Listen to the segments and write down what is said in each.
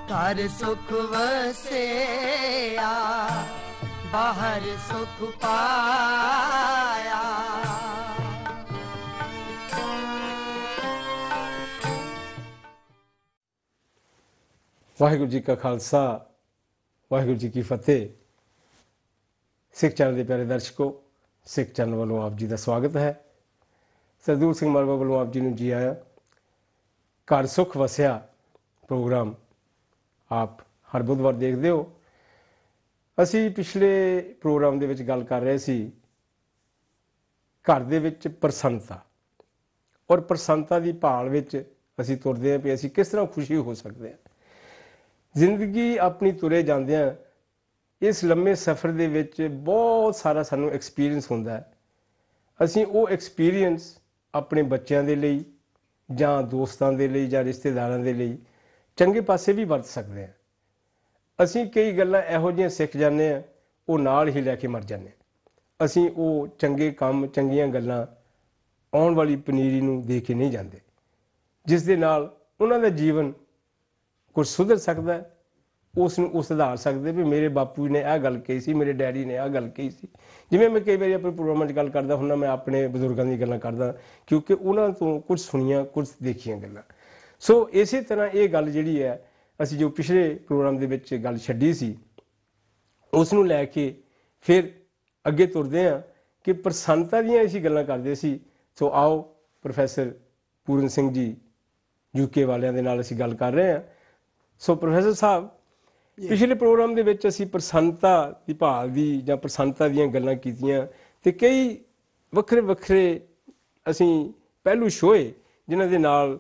घर सुख वसिया बाहर सुख पाया। वाहिगुरू जी का खालसा वाहिगुरू जी की फतेह। सिख चैनल के प्यारे दर्शकों, सिख चैनल वालों आप जी का स्वागत है। सरदूल सिंह मालवा वालों आप जी ने जी आया। घर सुख वसिया प्रोग्राम आप हर बुधवार देखते हो। असी पिछले प्रोग्राम के गल कर रहे सी घर दे विच प्रसन्नता और प्रसन्नता की भाल विच असी तुरदे हैं भी असी किस तरह खुशी हो सकते हैं। जिंदगी अपनी तुरे जांदियां इस लम्बे सफ़र दे विच बहुत सारा सानू एक्सपीरियंस होंदा है। असी वो एक्सपीरियंस अपने बच्चों के लिए जां दोस्तों के लिए जां रिश्तेदारों के लिए चंगे पासे भी वरत सकते हैं। असी कई गल्लां इहो जिहियां सीख जाने हैं वो नाल ही लैके मर जाने। असी वो चंगे काम चंगियां गल्लां आउण वाली पनीरी नूं दे के नहीं जाते, जिस दे नाल उन्हां दा जीवन कुछ सुधर सकता है। उसनूं सुधार सकते भी मेरे बापू ने यह गल कही सी, मेरे डैडी ने यह गल कही सी। जिवें मैं कई बार अपने प्रोग्रामां गल करदा हुंदा, मैं अपने बजुर्गों की गल्लां करदा क्योंकि उन्हां तो कुछ सुनिया कुछ देखियां गल्लां। सो इस तरह ये गल जिहड़ी है असी जो पिछले प्रोग्राम दे विच गल छड्डी सी उसनूं लैके फिर अगे तुरदे हैं कि प्रसन्नता दीयां असीं गल्लां करदे सी। सो आओ प्रोफैसर पूरन सिंह जी यूके वालियां दे नाल असीं गल कर रहे हैं। सो प्रोफैसर साहब, पिछले प्रोग्राम दे विच असीं प्रसन्नता की भाल दी जां प्रसन्नता दीयां गल्लां कीतीआं ते कई वक्खरे वक्खरे असीं पहलू छोए जिन्हां दे नाल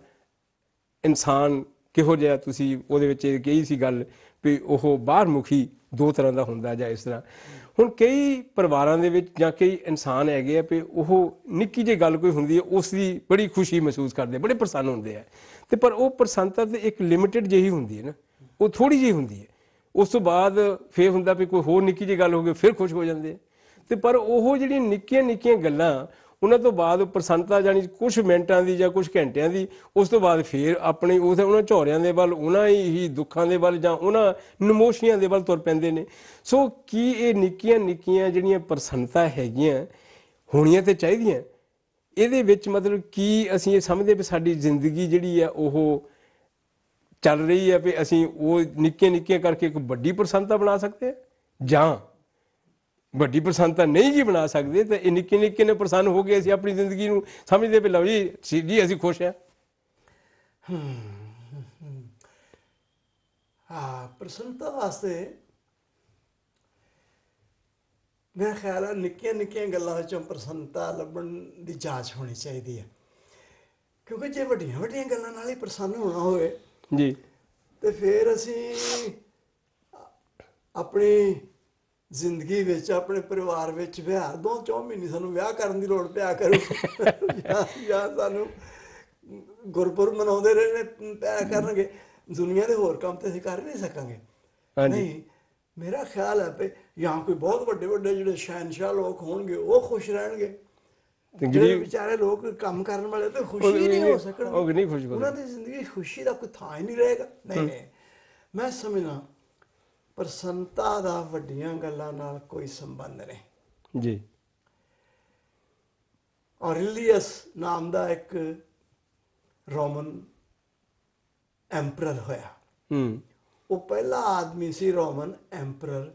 इंसान किहो जिहा तुसीं उहदे विच कही सी गल भी ओह बाहरमुखी दो तरह का हुंदा जां इस तरह। हुण कई परिवारां दे विच जां कई इंसान हैगे आ भी ओह निक्की जी गल कोई हुंदी है उसदी बड़ी खुशी महसूस करदे, बड़े प्रसन्न हुंदे आ ते पर वो प्रसन्नता ते एक लिमिटेड जी हुंदी है ना, वो थोड़ी जी हुंदी है। उस तो बाद फिर हुंदा भी कोई होर निक्की जी गल हो गई फिर खुश हो जाते ते पर ओह जिहड़ियां निक्कियां निक्कियां गल्लां उन्हां तो बाद प्रसन्नता जानी कुछ मिनटां दी जां कुछ घंटियां दी, उस तो बाद फिर अपने उन्हां झौरियां दे वल उन्हां ही दुखां दे वल जां उन्हां नमोशियां दे वल तुर पैंदे ने। सो की ये निक्कियां निक्कियां जिहड़ियां प्रसन्नता हैगियां होणियां ते चाहीदियां, इहदे विच मतलब की असीं ये समझदे भी साडी जिंदगी जिहड़ी है ओह चल रही है भी असीं वो निक्कियां निक्कियां करके एक वड्डी प्रसन्नता बना सकते हैं जां वड्डी प्रसन्नता नहीं जी बना सकते तो ये निक्के निक्के ने प्रसन्न हो गए असीं अपनी जिंदगी नूं समझदे भी लो जी असीं खुश हैं। हाँ, प्रसन्नता वास्ते मेरा ख्याल है निक्कियां निक्कियां गल्लां विचों प्रसन्नता लभण दी जांच होनी चाहिए है। क्योंकि जे वड्डियां वड्डियां गल्लां नाल ही प्रसन्न होना होवे जी तो फिर असीं अपनी जिंदगी विच अपने परिवार विच विहार 2-4 महीने सानूं विआह करन दी लोड़ पिया करू जां सानूं गुरपुरब मनाउंदे रहने पिया करनगे, दुनिया दे होर काम ते असीं कर नहीं सकांगे। हाँ जी नहीं, मेरा ख्याल है भी यहाँ कोई बहुत वड्डे वड्डे जिहड़े शहनशाह लोग होणगे वो खुश रहणगे, ਜਿਹੜੇ ਵਿਚਾਰੇ ਲੋਕ ਕੰਮ ਕਰਨ ਵਾਲੇ ਤਾਂ ਖੁਸ਼ੀ ਹੀ ਨਹੀਂ ਹੋ ਸਕਣਗੇ, ਉਹਨਾਂ ਦੀ ਜ਼ਿੰਦਗੀ ਖੁਸ਼ੀ ਦਾ ਕੋਈ ਥਾਂ ਹੀ ਨਹੀਂ ਰਹੇਗਾ। ਨਹੀਂ ਨਹੀਂ, ਮੈਂ ਸਮਝਦਾ ਪ੍ਰਸੰਨਤਾ ਦਾ ਵੱਡੀਆਂ ਗੱਲਾਂ ਨਾਲ ਕੋਈ ਸੰਬੰਧ ਨਹੀਂ ਜੀ। ਔਰੇਲੀਅਸ ਨਾਮ ਦਾ ਇੱਕ ਰੋਮਨ ਐਂਪਰਰ ਹੋਇਆ, ਉਹ ਪਹਿਲਾ ਆਦਮੀ ਸੀ ਰੋਮਨ ਐਂਪਰਰ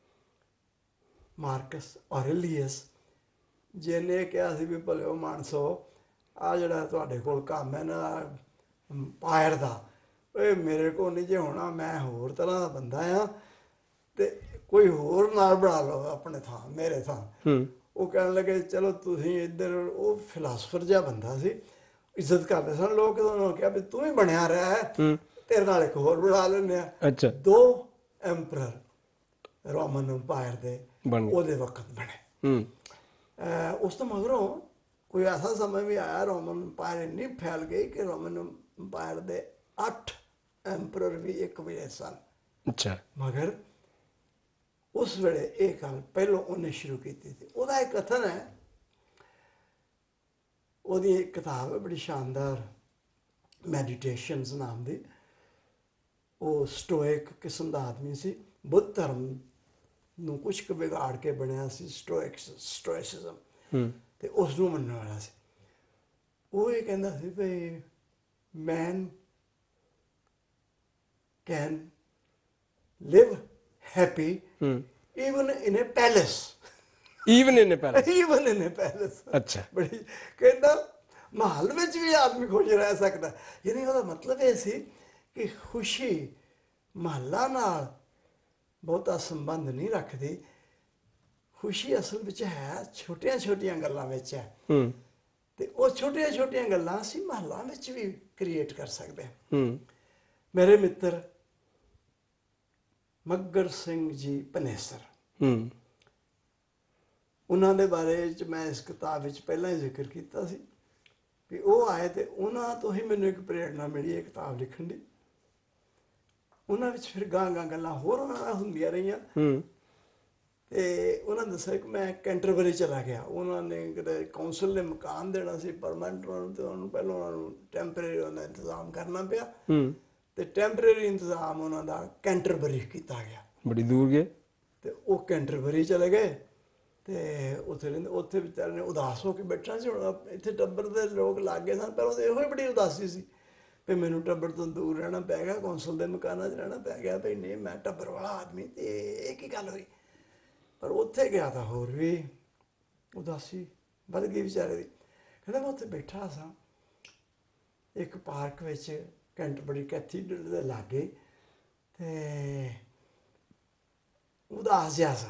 ਮਾਰਕਸ ਔਰੇਲੀਅਸ, ਜਿਹਨੇ ਕਿਹਾ ਸੀ ਵੀ ਭਲਿਓ ਮਾਨਸੋ ਆ ਜਿਹੜਾ ਤੁਹਾਡੇ ਕੋਲ ਕੰਮ ਹੈ ਨਾ ਪਾਇਰ ਦਾ, ਇਹ ਮੇਰੇ ਕੋਲ ਨਹੀਂ ਜੇ ਹੋਣਾ, ਮੈਂ ਹੋਰ ਤਰ੍ਹਾਂ ਦਾ ਬੰਦਾ ਆ ਤੇ ਕੋਈ ਹੋਰ ਨਾਲ ਬਣਾ ਲਓ ਆਪਣੇ ਥਾਂ ਮੇਰੇ ਥਾਂ। ਉਹ ਕਹਿਣ ਲੱਗੇ ਚਲੋ ਤੁਸੀਂ ਇੱਧਰ, ਉਹ ਫਿਲਾਸਫਰ ਜਿਹਾ ਬੰਦਾ ਸੀ, ਇੱਜ਼ਤ ਕਰਦੇ ਸਨ ਲੋਕ, ਉਹਨਾਂ ਕਿਹਾ ਵੀ ਤੂੰ ਹੀ ਬਣਿਆ ਰਿਹਾ, ਤੇਰੇ ਨਾਲ ਇੱਕ ਹੋਰ ਬਣਾ ਲੈਂਦੇ ਆ। ਦੋ ਐਂਪਰਰ ਰੋਮਨ ਅੰਪਾਇਰ ਦੇ ਉਹਦੇ ਵਕਤ ਬਣੇ। ਉਸ ਤੋਂ ਮਗਰੋਂ ਕੋਈ ਐਸਾ ਸਮਾਂ ਵੀ ਆਇਆ ਰੋਮਨ ਅੰਪਾਇਰ ਇੰਨੀ ਫੈਲ ਗਈ ਕਿ ਰੋਮਨ ਅੰਪਾਇਰ ਦੇ 8 ਐਂਪਰਰ ਵੀ ਇੱਕ ਵੇਲੇ ਸਨ। ਮਗਰ ਉਸ ਵੇਲੇ ਇਹ ਗੱਲ ਪਹਿਲੋਂ ਉਹਨੇ ਸ਼ੁਰੂ ਕੀਤੀ ਸੀ। ਉਹਦਾ ਇੱਕ ਕਥਨ ਹੈ, ਉਹਦੀ ਇੱਕ ਕਿਤਾਬ ਹੈ ਬੜੀ ਸ਼ਾਨਦਾਰ, ਮੈਡੀਟੇਸ਼ਨਸ ਨਾਮ ਦੀ। ਉਹ ਸਟੋਇਕ ਕਿਸਮ ਦਾ ਆਦਮੀ ਸੀ। ਬੁੱਧ ਧਰਮ ਨੂੰ ਕੁਛ ਕੁ ਵਿਗਾੜ ਕੇ ਬਣਿਆ ਸੀ ਸਟੋਇਸਿਜ਼ਮ, ਤੇ ਉਸ ਨੂੰ ਮੰਨਣ ਵਾਲਾ ਸੀ। ਉਹ ਇਹ ਕਹਿੰਦਾ ਸੀ ਵੀ man can live happy even in a palace. Even in palace. Even in a palace. ਅੱਛਾ। ਬੜੀ ਕਹਿੰਦਾ ਮਹੱਲ ਵਿੱਚ ਵੀ ਆਦਮੀ ਖੁਸ਼ ਰਹਿ ਸਕਦਾ। ਯਾਨੀ ਉਹਦਾ ਮਤਲਬ ਇਹ ਸੀ ਕਿ ਖੁਸ਼ੀ ਮਹੱਲਾਂ ਨਾਲ ਬਹੁਤਾ ਸੰਬੰਧ ਨਹੀਂ ਰੱਖਦੀ। ਖੁਸ਼ੀ ਅਸਲ ਵਿੱਚ ਹੈ ਛੋਟੀਆਂ ਛੋਟੀਆਂ ਗੱਲਾਂ ਵਿੱਚ ਹੈ, ਤੇ ਉਹ ਛੋਟੀਆਂ ਛੋਟੀਆਂ ਗੱਲਾਂ ਅਸੀਂ ਮਹੱਲਾਂ ਵਿੱਚ ਵੀ ਕ੍ਰੀਏਟ ਕਰ ਸਕਦੇ ਹਾਂ। ਮੇਰੇ ਮਿੱਤਰ ਮੱਘਰ ਸਿੰਘ ਜੀ ਪਨੇਸਰ, ਉਹਨਾਂ ਦੇ ਬਾਰੇ 'ਚ ਮੈਂ ਇਸ ਕਿਤਾਬ ਵਿੱਚ ਪਹਿਲਾਂ ਹੀ ਜ਼ਿਕਰ ਕੀਤਾ ਸੀ ਵੀ ਉਹ ਆਏ ਤੇ ਉਹਨਾਂ ਤੋਂ ਹੀ ਮੈਨੂੰ ਇੱਕ ਪ੍ਰੇਰਨਾ ਮਿਲੀ ਇਹ ਕਿਤਾਬ ਲਿਖਣ ਦੀ। ਉਹਨਾਂ ਵਿੱਚ ਫਿਰ ਗਾਂ ਗੱਲਾਂ ਹੋਰ ਉਹਨਾਂ ਨਾਲ ਹੁੰਦੀਆਂ ਰਹੀਆਂ, ਤੇ ਉਹਨਾਂ ਨੇ ਦੱਸਿਆ ਕਿ ਮੈਂ ਕੈਂਟਰਬਰੀ ਚਲਾ ਗਿਆ। ਉਹਨਾਂ ਨੇ ਕਿਤੇ ਕੌਂਸਲ ਨੇ ਮਕਾਨ ਦੇਣਾ ਸੀ ਪਰਮਾਨੈਂਟ ਉਹਨਾਂ ਨੂੰ, ਤੇ ਉਹਨੂੰ ਪਹਿਲਾਂ ਉਹਨਾਂ ਨੂੰ ਟੈਂਪਰੇਰੀ ਉਹਦਾ ਇੰਤਜ਼ਾਮ ਕਰਨਾ ਪਿਆ, ਤੇ ਟੈਂਪਰੇਰੀ ਇੰਤਜ਼ਾਮ ਉਹਨਾਂ ਦਾ ਕੈਂਟਰਬਰੀ ਕੀਤਾ ਗਿਆ। ਬੜੀ ਦੂਰ ਗਏ, ਤੇ ਉਹ ਕੈਂਟਰਬਰੀ ਚਲੇ ਗਏ, ਤੇ ਉੱਥੇ ਰਹਿੰਦੇ। ਉੱਥੇ ਵਿਚਾਰੇ ਨੇ ਉਦਾਸ ਹੋ ਕੇ ਬੈਠਾ ਸੀ। ਹੁਣ ਇੱਥੇ ਟੱਬਰ ਦੇ ਲੋਕ ਲੱਗ ਗਏ ਸਨ, ਪਹਿਲਾਂ ਤਾਂ ਇਹੋ ਹੀ ਬੜੀ ਉਦਾਸੀ ਸੀ ਵੀ ਮੈਨੂੰ ਟੱਬਰ ਤੋਂ ਦੂਰ ਰਹਿਣਾ ਪੈ ਗਿਆ, ਕੌਂਸਲ ਦੇ ਮਕਾਨਾਂ 'ਚ ਰਹਿਣਾ ਪੈ ਗਿਆ। ਵੀ ਨਹੀਂ, ਮੈਂ ਟੱਬਰ ਵਾਲਾ ਆਦਮੀ, ਤੇ ਇਹ ਕੀ ਗੱਲ ਹੋਈ। ਪਰ ਉੱਥੇ ਗਿਆ ਤਾਂ ਹੋਰ ਵੀ ਉਦਾਸੀ ਵੱਧ ਗਈ ਵਿਚਾਰੇ ਦੀ। ਕਹਿੰਦਾ ਮੈਂ ਉੱਥੇ ਬੈਠਾ ਸਾਂ ਇੱਕ ਪਾਰਕ ਵਿੱਚ ਕੈਂਟਰਬਰੀ ਕੈਥੀਡਰਲ ਦੇ ਲਾਗੇ, ਤੇ ਉਦਾਸ ਜਿਹਾ ਸਾਂ।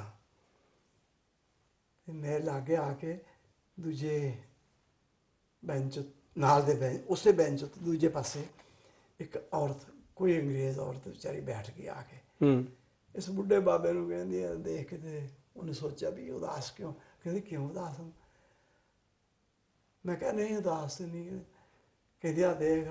ਤੇ ਮੇਰੇ ਲਾਗੇ ਆ ਕੇ ਦੂਜੇ ਬੈਂਚ ਨਾਲ ਦੇ ਬੈਂਚ, ਉਸੇ ਬੈਂਚ ਉੱਤੇ ਦੂਜੇ ਪਾਸੇ ਇੱਕ ਔਰਤ, ਕੋਈ ਅੰਗਰੇਜ਼ ਔਰਤ ਵਿਚਾਰੀ ਬੈਠ ਗਈ ਆ ਕੇ। ਇਸ ਬੁੱਢੇ ਬਾਬੇ ਨੂੰ ਕਹਿੰਦੀ ਆ, ਦੇਖ ਕੇ ਤੇ ਉਹਨੇ ਸੋਚਿਆ ਵੀ ਉਦਾਸ ਕਿਉਂ। ਕਹਿੰਦੀ ਕਿਉਂ ਉਦਾਸ ਹਾਂ। ਮੈਂ ਕਿਹਾ ਨਹੀਂ ਉਦਾਸ ਨਹੀਂ। ਕਹਿੰਦੀ ਆ ਦੇਖ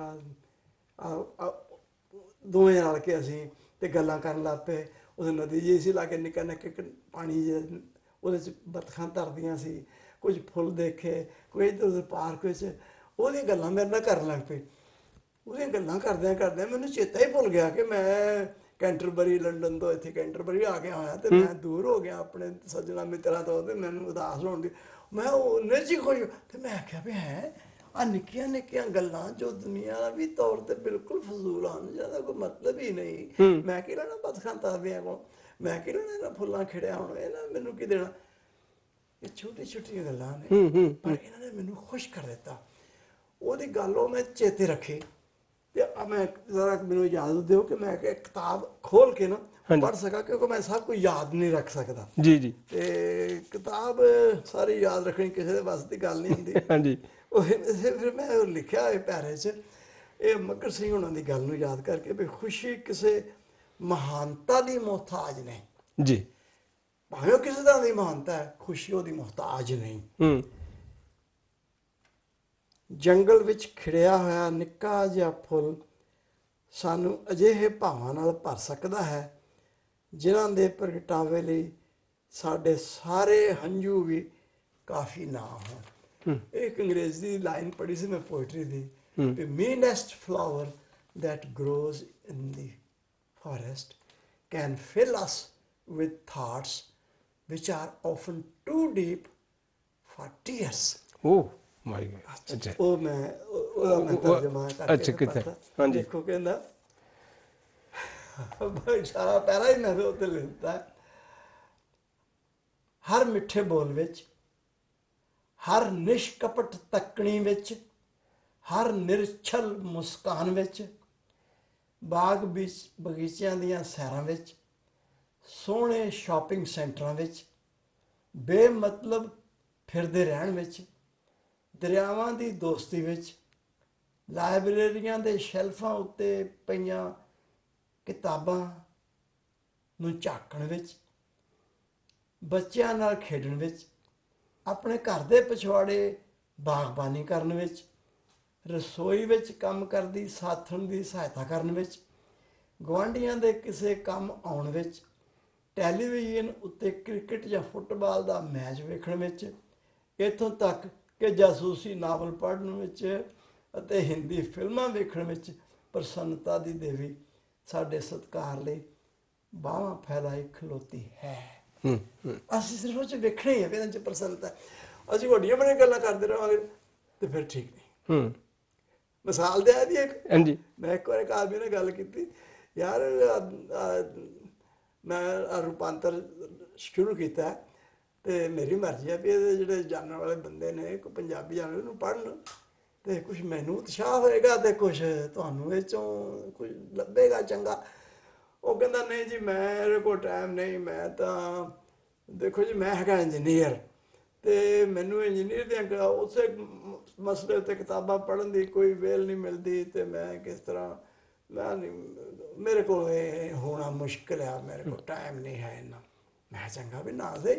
ਦੋਵੇਂ ਰਲ ਕੇ ਅਸੀਂ ਤੇ ਗੱਲਾਂ ਕਰਨ ਲੱਗ ਪਏ। ਉਹਦੇ ਨਦੀ ਜਿਹੀ ਸੀ ਲਾਗੇ, ਨਿੱਕਾ ਨਿੱਕਾ ਪਾਣੀ ਜਿਹਾ, ਉਹਦੇ 'ਚ ਬਤਖਾਂ ਤਰਦੀਆਂ ਸੀ। ਕੁਝ ਫੁੱਲ ਦੇਖੇ, ਕੋਈ ਇੱਧਰ ਉੱਧਰ ਪਾਰਕ ਵਿੱਚ। ਉਹਦੀਆਂ ਗੱਲਾਂ ਮੇਰੇ ਨਾਲ ਕਰਨ ਲੱਗ ਪਈ। ਉਹਦੀਆਂ ਗੱਲਾਂ ਕਰਦਿਆਂ ਕਰਦਿਆਂ ਮੈਨੂੰ ਚੇਤਾ ਹੀ ਭੁੱਲ ਗਿਆ ਕਿ ਮੈਂ ਕੈਂਟਰਬਰੀ, ਲੰਡਨ ਤੋਂ ਇੱਥੇ ਕੈਂਟਰਬਰੀ ਆ ਗਿਆ ਹੋਇਆ, ਤੇ ਮੈਂ ਦੂਰ ਹੋ ਗਿਆ ਆਪਣੇ ਸੱਜਣਾ ਮਿੱਤਰਾਂ ਤੋਂ, ਤੇ ਮੈਨੂੰ ਉਦਾਸ ਹੋਣ ਦੀ। ਮੈਂ ਉਹਨੇ 'ਚ ਹੀ ਖੁਸ਼, ਤੇ ਮੈਂ ਆਖਿਆ ਵੀ ਹੈ ਆ ਨਿੱਕੀਆਂ ਨਿੱਕੀਆਂ ਗੱਲਾਂ ਜੋ ਦੁਨਿਆਵੀ ਤੌਰ 'ਤੇ ਬਿਲਕੁਲ ਫਜ਼ੂਲ ਹਨ, ਜਿਹਦਾ ਕੋਈ ਮਤਲਬ ਹੀ ਨਹੀਂ। ਮੈਂ ਕੀ ਲੈਣਾ ਬਤਖਾਂ ਤਰਦਿਆਂ ਕੋਲ, ਮੈਂ ਕੀ ਲੈਣਾ ਇਹਨਾਂ ਫੁੱਲਾਂ ਖਿੜਿਆ ਹੋਣਾ, ਇਹਨਾਂ ਮੈਨੂੰ ਕੀ ਦੇਣਾ। ਇਹ ਛੋਟੀ ਛੋਟੀਆਂ ਗੱਲਾਂ ਨੇ, ਪਰ ਇਹਨਾਂ ਨੇ ਮੈਨੂੰ ਖੁਸ਼ ਕਰ ਦਿੱਤਾ। ਉਹਦੀ ਗੱਲ ਉਹ ਮੈਂ ਚੇਤੇ ਰੱਖੀ, ਤੇ ਮੈਂ ਜ਼ਰਾ ਮੈਨੂੰ ਯਾਦ ਦਿਓ ਕਿ ਮੈਂ ਕਿਤਾਬ ਖੋਲ ਕੇ ਨਾ ਪੜ੍ਹ ਸਕਾਂ, ਕਿਉਂਕਿ ਮੈਂ ਸਭ ਕੁਝ ਯਾਦ ਨਹੀਂ ਰੱਖ ਸਕਦਾ। ਜੀ। ਤੇ ਕਿਤਾਬ ਸਾਰੀ ਯਾਦ ਰੱਖਣੀ ਕਿਸੇ ਦੇ ਵੱਸ ਦੀ ਗੱਲ ਨਹੀਂ ਹੁੰਦੀ। ਹਾਂਜੀ। ਉਹ ਫਿਰ ਮੈਂ ਉਹ ਲਿਖਿਆ ਇਹ ਪੈਰੇ 'ਚ, ਇਹ ਮੱਘਰ ਸਿੰਘ ਉਹਨਾਂ ਦੀ ਗੱਲ ਨੂੰ ਯਾਦ ਕਰਕੇ ਵੀ ਖੁਸ਼ੀ ਕਿਸੇ ਮਹਾਨਤਾ ਦੀ ਮੁਹਤਾਜ ਨਹੀਂ ਜੀ। ਭਾਵੇਂ ਉਹ ਕਿਸੇ ਤਰ੍ਹਾਂ ਦੀ ਮਹਾਨਤਾ ਹੈ, ਖੁਸ਼ੀ ਉਹਦੀ ਮੁਹਤਾਜ ਨਹੀਂ। ਜੰਗਲ ਵਿੱਚ ਖਿੜਿਆ ਹੋਇਆ ਨਿੱਕਾ ਜਿਹਾ ਫੁੱਲ ਸਾਨੂੰ ਅਜਿਹੇ ਭਾਵਾਂ ਨਾਲ ਭਰ ਸਕਦਾ ਹੈ ਜਿਨ੍ਹਾਂ ਦੇ ਪ੍ਰਗਟਾਵੇ ਲਈ ਸਾਡੇ ਸਾਰੇ ਹੰਝੂ ਵੀ ਕਾਫੀ ਨਾ ਹੋਣ। ਇੱਕ ਅੰਗਰੇਜ਼ੀ ਦੀ ਲਾਈਨ ਪੜ੍ਹੀ ਸੀ ਮੈਂ ਪੋਇਟਰੀ ਦੀ, meanest flower that grows in the forest can fill us with thoughts which are often too deep for tears. Oh my God. ਅੱਛਾ। ਉਹ ਮੈਂ ਉਹਦਾ ਮੈਂ ਤਰਜਮਾ ਕਰਕੇ ਕਿੱਥੇ? ਹਾਂਜੀ। ਦੇਖੋ ਕਹਿੰਦਾ ਸਾਰਾ ਪੈਰਾ ਹੀ ਮੈਂ ਉੱਤੇ ਲਿਖਤਾ, ਹਰ ਮਿੱਠੇ ਬੋਲ ਵਿੱਚ, ਹਰ ਨਿਸ਼ਕਪਟ ਤੱਕਣੀ ਵਿੱਚ, ਹਰ ਨਿਰਛਲ ਮੁਸਕਾਨ ਵਿੱਚ, ਬਾਗ ਬਗੀਚਿਆਂ ਦੀਆਂ ਸੈਰਾਂ ਵਿੱਚ, ਸੋਹਣੇ ਸ਼ਾਪਿੰਗ ਸੈਂਟਰਾਂ ਵਿੱਚ, ਬੇਮਤਲਬ ਫਿਰਦੇ ਰਹਿਣ ਵਿੱਚ, ਦਰਿਆਵਾਂ ਦੀ ਦੋਸਤੀ ਵਿੱਚ, ਲਾਇਬ੍ਰੇਰੀਆਂ ਦੇ ਸ਼ੈਲਫਾਂ ਉੱਤੇ ਪਈਆਂ ਕਿਤਾਬਾਂ ਨੂੰ ਝਾਕਣ ਵਿੱਚ, ਬੱਚਿਆਂ ਨਾਲ ਖੇਡਣ ਵਿੱਚ, ਆਪਣੇ ਘਰ ਦੇ ਪਿਛਵਾੜੇ ਬਾਗਬਾਨੀ ਕਰਨ ਵਿੱਚ, ਰਸੋਈ ਵਿੱਚ ਕੰਮ ਕਰਦੀ ਸਾਥਣ ਦੀ ਸਹਾਇਤਾ ਕਰਨ ਵਿੱਚ, ਗੁਆਂਢੀਆਂ ਦੇ ਕਿਸੇ ਕੰਮ ਆਉਣ ਵਿੱਚ, ਟੈਲੀਵਿਜ਼ਨ ਉੱਤੇ ਕ੍ਰਿਕਟ ਜਾਂ ਫੁੱਟਬਾਲ ਦਾ ਮੈਚ ਵੇਖਣ ਵਿੱਚ, ਇੱਥੋਂ ਤੱਕ ਕਿ ਜਾਸੂਸੀ ਨਾਵਲ ਪੜ੍ਹਨ ਵਿੱਚ ਅਤੇ ਹਿੰਦੀ ਫਿਲਮਾਂ ਵੇਖਣ ਵਿੱਚ ਪ੍ਰਸੰਨਤਾ ਦੀ ਦੇਵੀ ਸਾਡੇ ਸਤਿਕਾਰ ਲਈ ਬਾਹਾਂ ਫੈਲਾਈ ਖਲੋਤੀ ਹੈ। ਅਸੀਂ ਸਿਰਫ ਉਹ 'ਚ ਵੇਖਣਾ ਹੀ ਹੈ ਵੀ ਇਹਨਾਂ 'ਚ ਪ੍ਰਸੰਨਤਾ। ਅਸੀਂ ਵੱਡੀਆਂ ਬੜੀਆਂ ਗੱਲਾਂ ਕਰਦੇ ਰਹਾਂਗੇ ਤੇ ਫਿਰ ਠੀਕ ਨਹੀਂ। ਮਿਸਾਲ ਦੇ ਆਦੀ ਇੱਕ, ਮੈਂ ਇੱਕ ਵਾਰ ਇੱਕ ਆਦਮੀ ਨਾਲ ਗੱਲ ਕੀਤੀ, ਯਾਰ ਮੈਂ ਰੂਪਾਂਤਰ ਸ਼ੁਰੂ ਕੀਤਾ ਤੇ ਮੇਰੀ ਮਰਜ਼ੀ ਹੈ ਵੀ ਇਹਦੇ ਜਿਹੜੇ ਜਾਣਨ ਵਾਲੇ ਬੰਦੇ ਨੇ, ਕੋਈ ਪੰਜਾਬੀ ਜਾਣਨ ਉਹਨੂੰ ਪੜ੍ਹਨ ਤੇ ਕੁਛ ਮੈਨੂੰ ਉਤਸ਼ਾਹ ਹੋਏਗਾ ਤੇ ਕੁਛ ਤੁਹਾਨੂੰ ਇਹ 'ਚੋਂ ਕੁਝ ਲੱਭੇਗਾ ਚੰਗਾ। ਉਹ ਕਹਿੰਦਾ ਨਹੀਂ ਜੀ ਮੇਰੇ ਕੋਲ ਟਾਈਮ ਨਹੀਂ, ਮੈਂ ਤਾਂ ਦੇਖੋ ਜੀ ਮੈਂ ਹੈਗਾ ਇੰਜੀਨੀਅਰ ਅਤੇ ਮੈਨੂੰ ਇੰਜੀਨੀਅਰ ਦੀਆਂ ਉਸੇ ਮਸਲੇ ਉੱਤੇ ਕਿਤਾਬਾਂ ਪੜ੍ਹਨ ਦੀ ਕੋਈ ਵੇਲ ਨਹੀਂ ਮਿਲਦੀ ਅਤੇ ਮੈਂ ਕਿਸ ਤਰ੍ਹਾਂ ਮੈਂ ਨਹੀਂ, ਮੇਰੇ ਕੋਲ ਇਹ ਹੋਣਾ ਮੁਸ਼ਕਿਲ ਆ, ਮੇਰੇ ਕੋਲ ਟਾਈਮ ਨਹੀਂ ਹੈ ਇੰਨਾ। ਮੈਂ ਚੰਗਾ ਵੀ ਨਾ ਸਹੀ।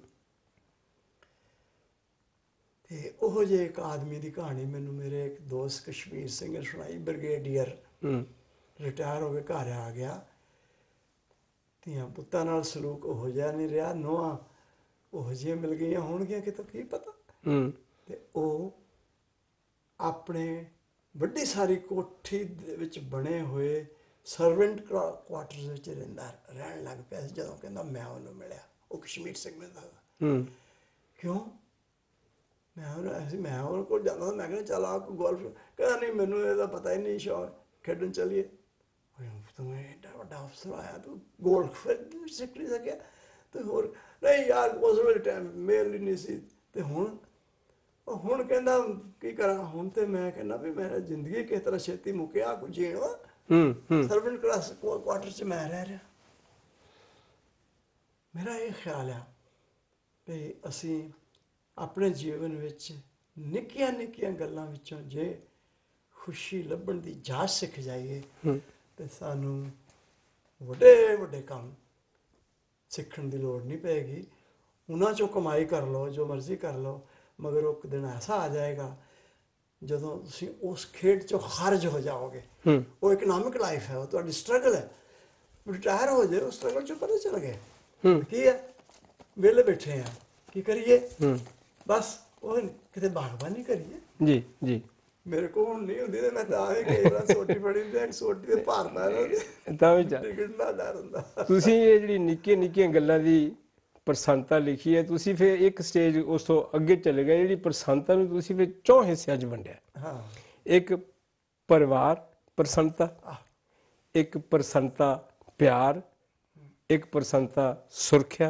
ਅਤੇ ਉਹੋ ਜਿਹੇ ਇੱਕ ਆਦਮੀ ਦੀ ਕਹਾਣੀ ਮੈਨੂੰ ਮੇਰੇ ਇੱਕ ਦੋਸਤ ਕਸ਼ਮੀਰ ਸਿੰਘ ਨੇ ਸੁਣਾਈ। ਬ੍ਰਿਗੇਡੀਅਰ ਰਿਟਾਇਰ ਹੋ ਕੇ ਘਰ ਆ ਗਿਆ, ਧੀਆਂ ਪੁੱਤਾਂ ਨਾਲ ਸਲੂਕ ਉਹੋ ਜਿਹਾ ਨਹੀਂ ਰਿਹਾ, ਨੂੰਹਾਂ ਉਹੋ ਜਿਹੀਆਂ ਮਿਲ ਗਈਆਂ ਹੋਣਗੀਆਂ ਕਿਤੋਂ ਕੀ ਪਤਾ। ਅਤੇ ਉਹ ਆਪਣੇ ਵੱਡੀ ਸਾਰੀ ਕੋਠੀ ਦੇ ਵਿੱਚ ਬਣੇ ਹੋਏ ਸਰਵੈਂਟ ਕੁਆਟਰਸ ਵਿੱਚ ਰਹਿਣ ਲੱਗ ਪਿਆ ਸੀ ਜਦੋਂ ਕਹਿੰਦਾ ਮੈਂ ਉਹਨੂੰ ਮਿਲਿਆ। ਉਹ ਕਸ਼ਮੀਰ ਸਿੰਘ ਨੇ ਦੱਸਦਾ। ਕਿਉਂ? ਮੈਂ ਉਹਨਾਂ ਕੋਲ ਜਾਂਦਾ, ਮੈਂ ਕਹਿੰਦਾ ਚੱਲ ਆ ਗੋਲਫ, ਕਹਿੰਦਾ ਨਹੀਂ ਮੈਨੂੰ ਇਹਦਾ ਪਤਾ ਹੀ ਨਹੀਂ, ਸ਼ੌਕ ਖੇਡਣ ਚੱਲੀਏ। ਤੂੰ ਐਡਾ ਵੱਡਾ ਅਫਸਰ ਆਇਆ, ਤੂੰ ਗੋਲਫ ਸਿੱਖ ਨਹੀਂ ਸਕਿਆ? ਅਤੇ ਹੋਰ ਨਹੀਂ ਯਾਰ ਉਸ ਵੇਲੇ ਟਾਈਮ ਮੇਲ ਹੀ ਨਹੀਂ ਸੀ। ਅਤੇ ਹੁਣ ਕਹਿੰਦਾ ਕੀ ਕਰਾਂ, ਹੁਣ ਤਾਂ ਮੈਂ ਕਹਿੰਦਾ ਵੀ ਮੇਰਾ ਜ਼ਿੰਦਗੀ ਕਿਸ ਤਰ੍ਹਾਂ ਛੇਤੀ ਮੁੱਕਿਆ, ਕੁਝ ਜੀਣ ਵਾ ਸਰਵੈਂਟ ਕਲਾਸ ਕੁਆਟਰ 'ਚ ਮੈਂ ਰਹਿ ਰਿਹਾ। ਮੇਰਾ ਇਹ ਖਿਆਲ ਆ ਵੀ ਅਸੀਂ ਆਪਣੇ ਜੀਵਨ ਵਿੱਚ ਨਿੱਕੀਆਂ ਨਿੱਕੀਆਂ ਗੱਲਾਂ ਵਿੱਚੋਂ ਜੇ ਖੁਸ਼ੀ ਲੱਭਣ ਦੀ ਜਾਚ ਸਿੱਖ ਜਾਈਏ ਅਤੇ ਸਾਨੂੰ ਵੱਡੇ ਵੱਡੇ ਕੰਮ ਸਿੱਖਣ ਦੀ ਲੋੜ ਨਹੀਂ ਪਏਗੀ। ਉਹਨਾਂ 'ਚੋਂ ਕਮਾਈ ਕਰ ਲਓ, ਜੋ ਮਰਜ਼ੀ ਕਰ ਲਓ, ਮਗਰ ਉਹ ਇੱਕ ਦਿਨ ਐਸਾ ਆ ਜਾਏਗਾ ਜਦੋਂ ਤੁਸੀਂ ਉਸ ਖੇਡ 'ਚੋਂ ਖਾਰਜ ਹੋ ਜਾਓਗੇ। ਉਹ ਇਕਨੋਮਿਕ ਲਾਈਫ ਹੈ, ਉਹ ਤੁਹਾਡੀ ਸਟਰਗਲ ਹੈ। ਰਿਟਾਇਰ ਹੋ ਜਾਏ, ਉਹ ਸਟਰਗਲ 'ਚੋਂ ਪਤਾ ਚੱਲ ਗਿਆ ਕੀ ਹੈ, ਵਿਹਲੇ ਬੈਠੇ ਆ, ਕੀ ਕਰੀਏ, ਬਸ ਉਹ ਕਿਤੇ ਬਾਗਬਾਨੀ ਕਰੀਏ। ਜੀ ਜੀ ਮੇਰੇ ਕੋਲ ਹੁਣ ਨਹੀਂ ਹੁੰਦੀ ਤੇ ਮੈਂ ਤਾਂ ਵੀ ਕਈ ਵਾਰ ਸੋਟੀ ਫੜੀ ਹੁੰਦੀ, ਸੋਟੀ ਤੇ ਭਾਰਦਾ ਤਾਂ ਵੀ ਟਿਕਟ ਨਾ ਡਰ ਹੁੰਦਾ। ਤੁਸੀਂ ਇਹ ਜਿਹੜੀ ਨਿੱਕੀਆਂ ਨਿੱਕੀਆਂ ਗੱਲਾਂ ਦੀ ਪ੍ਰਸੰਨਤਾ ਲਿਖੀ ਹੈ, ਤੁਸੀਂ ਫਿਰ ਇੱਕ ਸਟੇਜ ਉਸ ਤੋਂ ਅੱਗੇ ਚਲੇ ਗਏ, ਜਿਹੜੀ ਪ੍ਰਸੰਨਤਾ ਨੂੰ ਤੁਸੀਂ ਫਿਰ 4 ਹਿੱਸਿਆਂ 'ਚ ਵੰਡਿਆ। ਇੱਕ ਪਰਿਵਾਰ ਪ੍ਰਸੰਨਤਾ, ਇੱਕ ਪ੍ਰਸੰਨਤਾ ਪਿਆਰ, ਇੱਕ ਪ੍ਰਸੰਨਤਾ ਸੁਰੱਖਿਆ,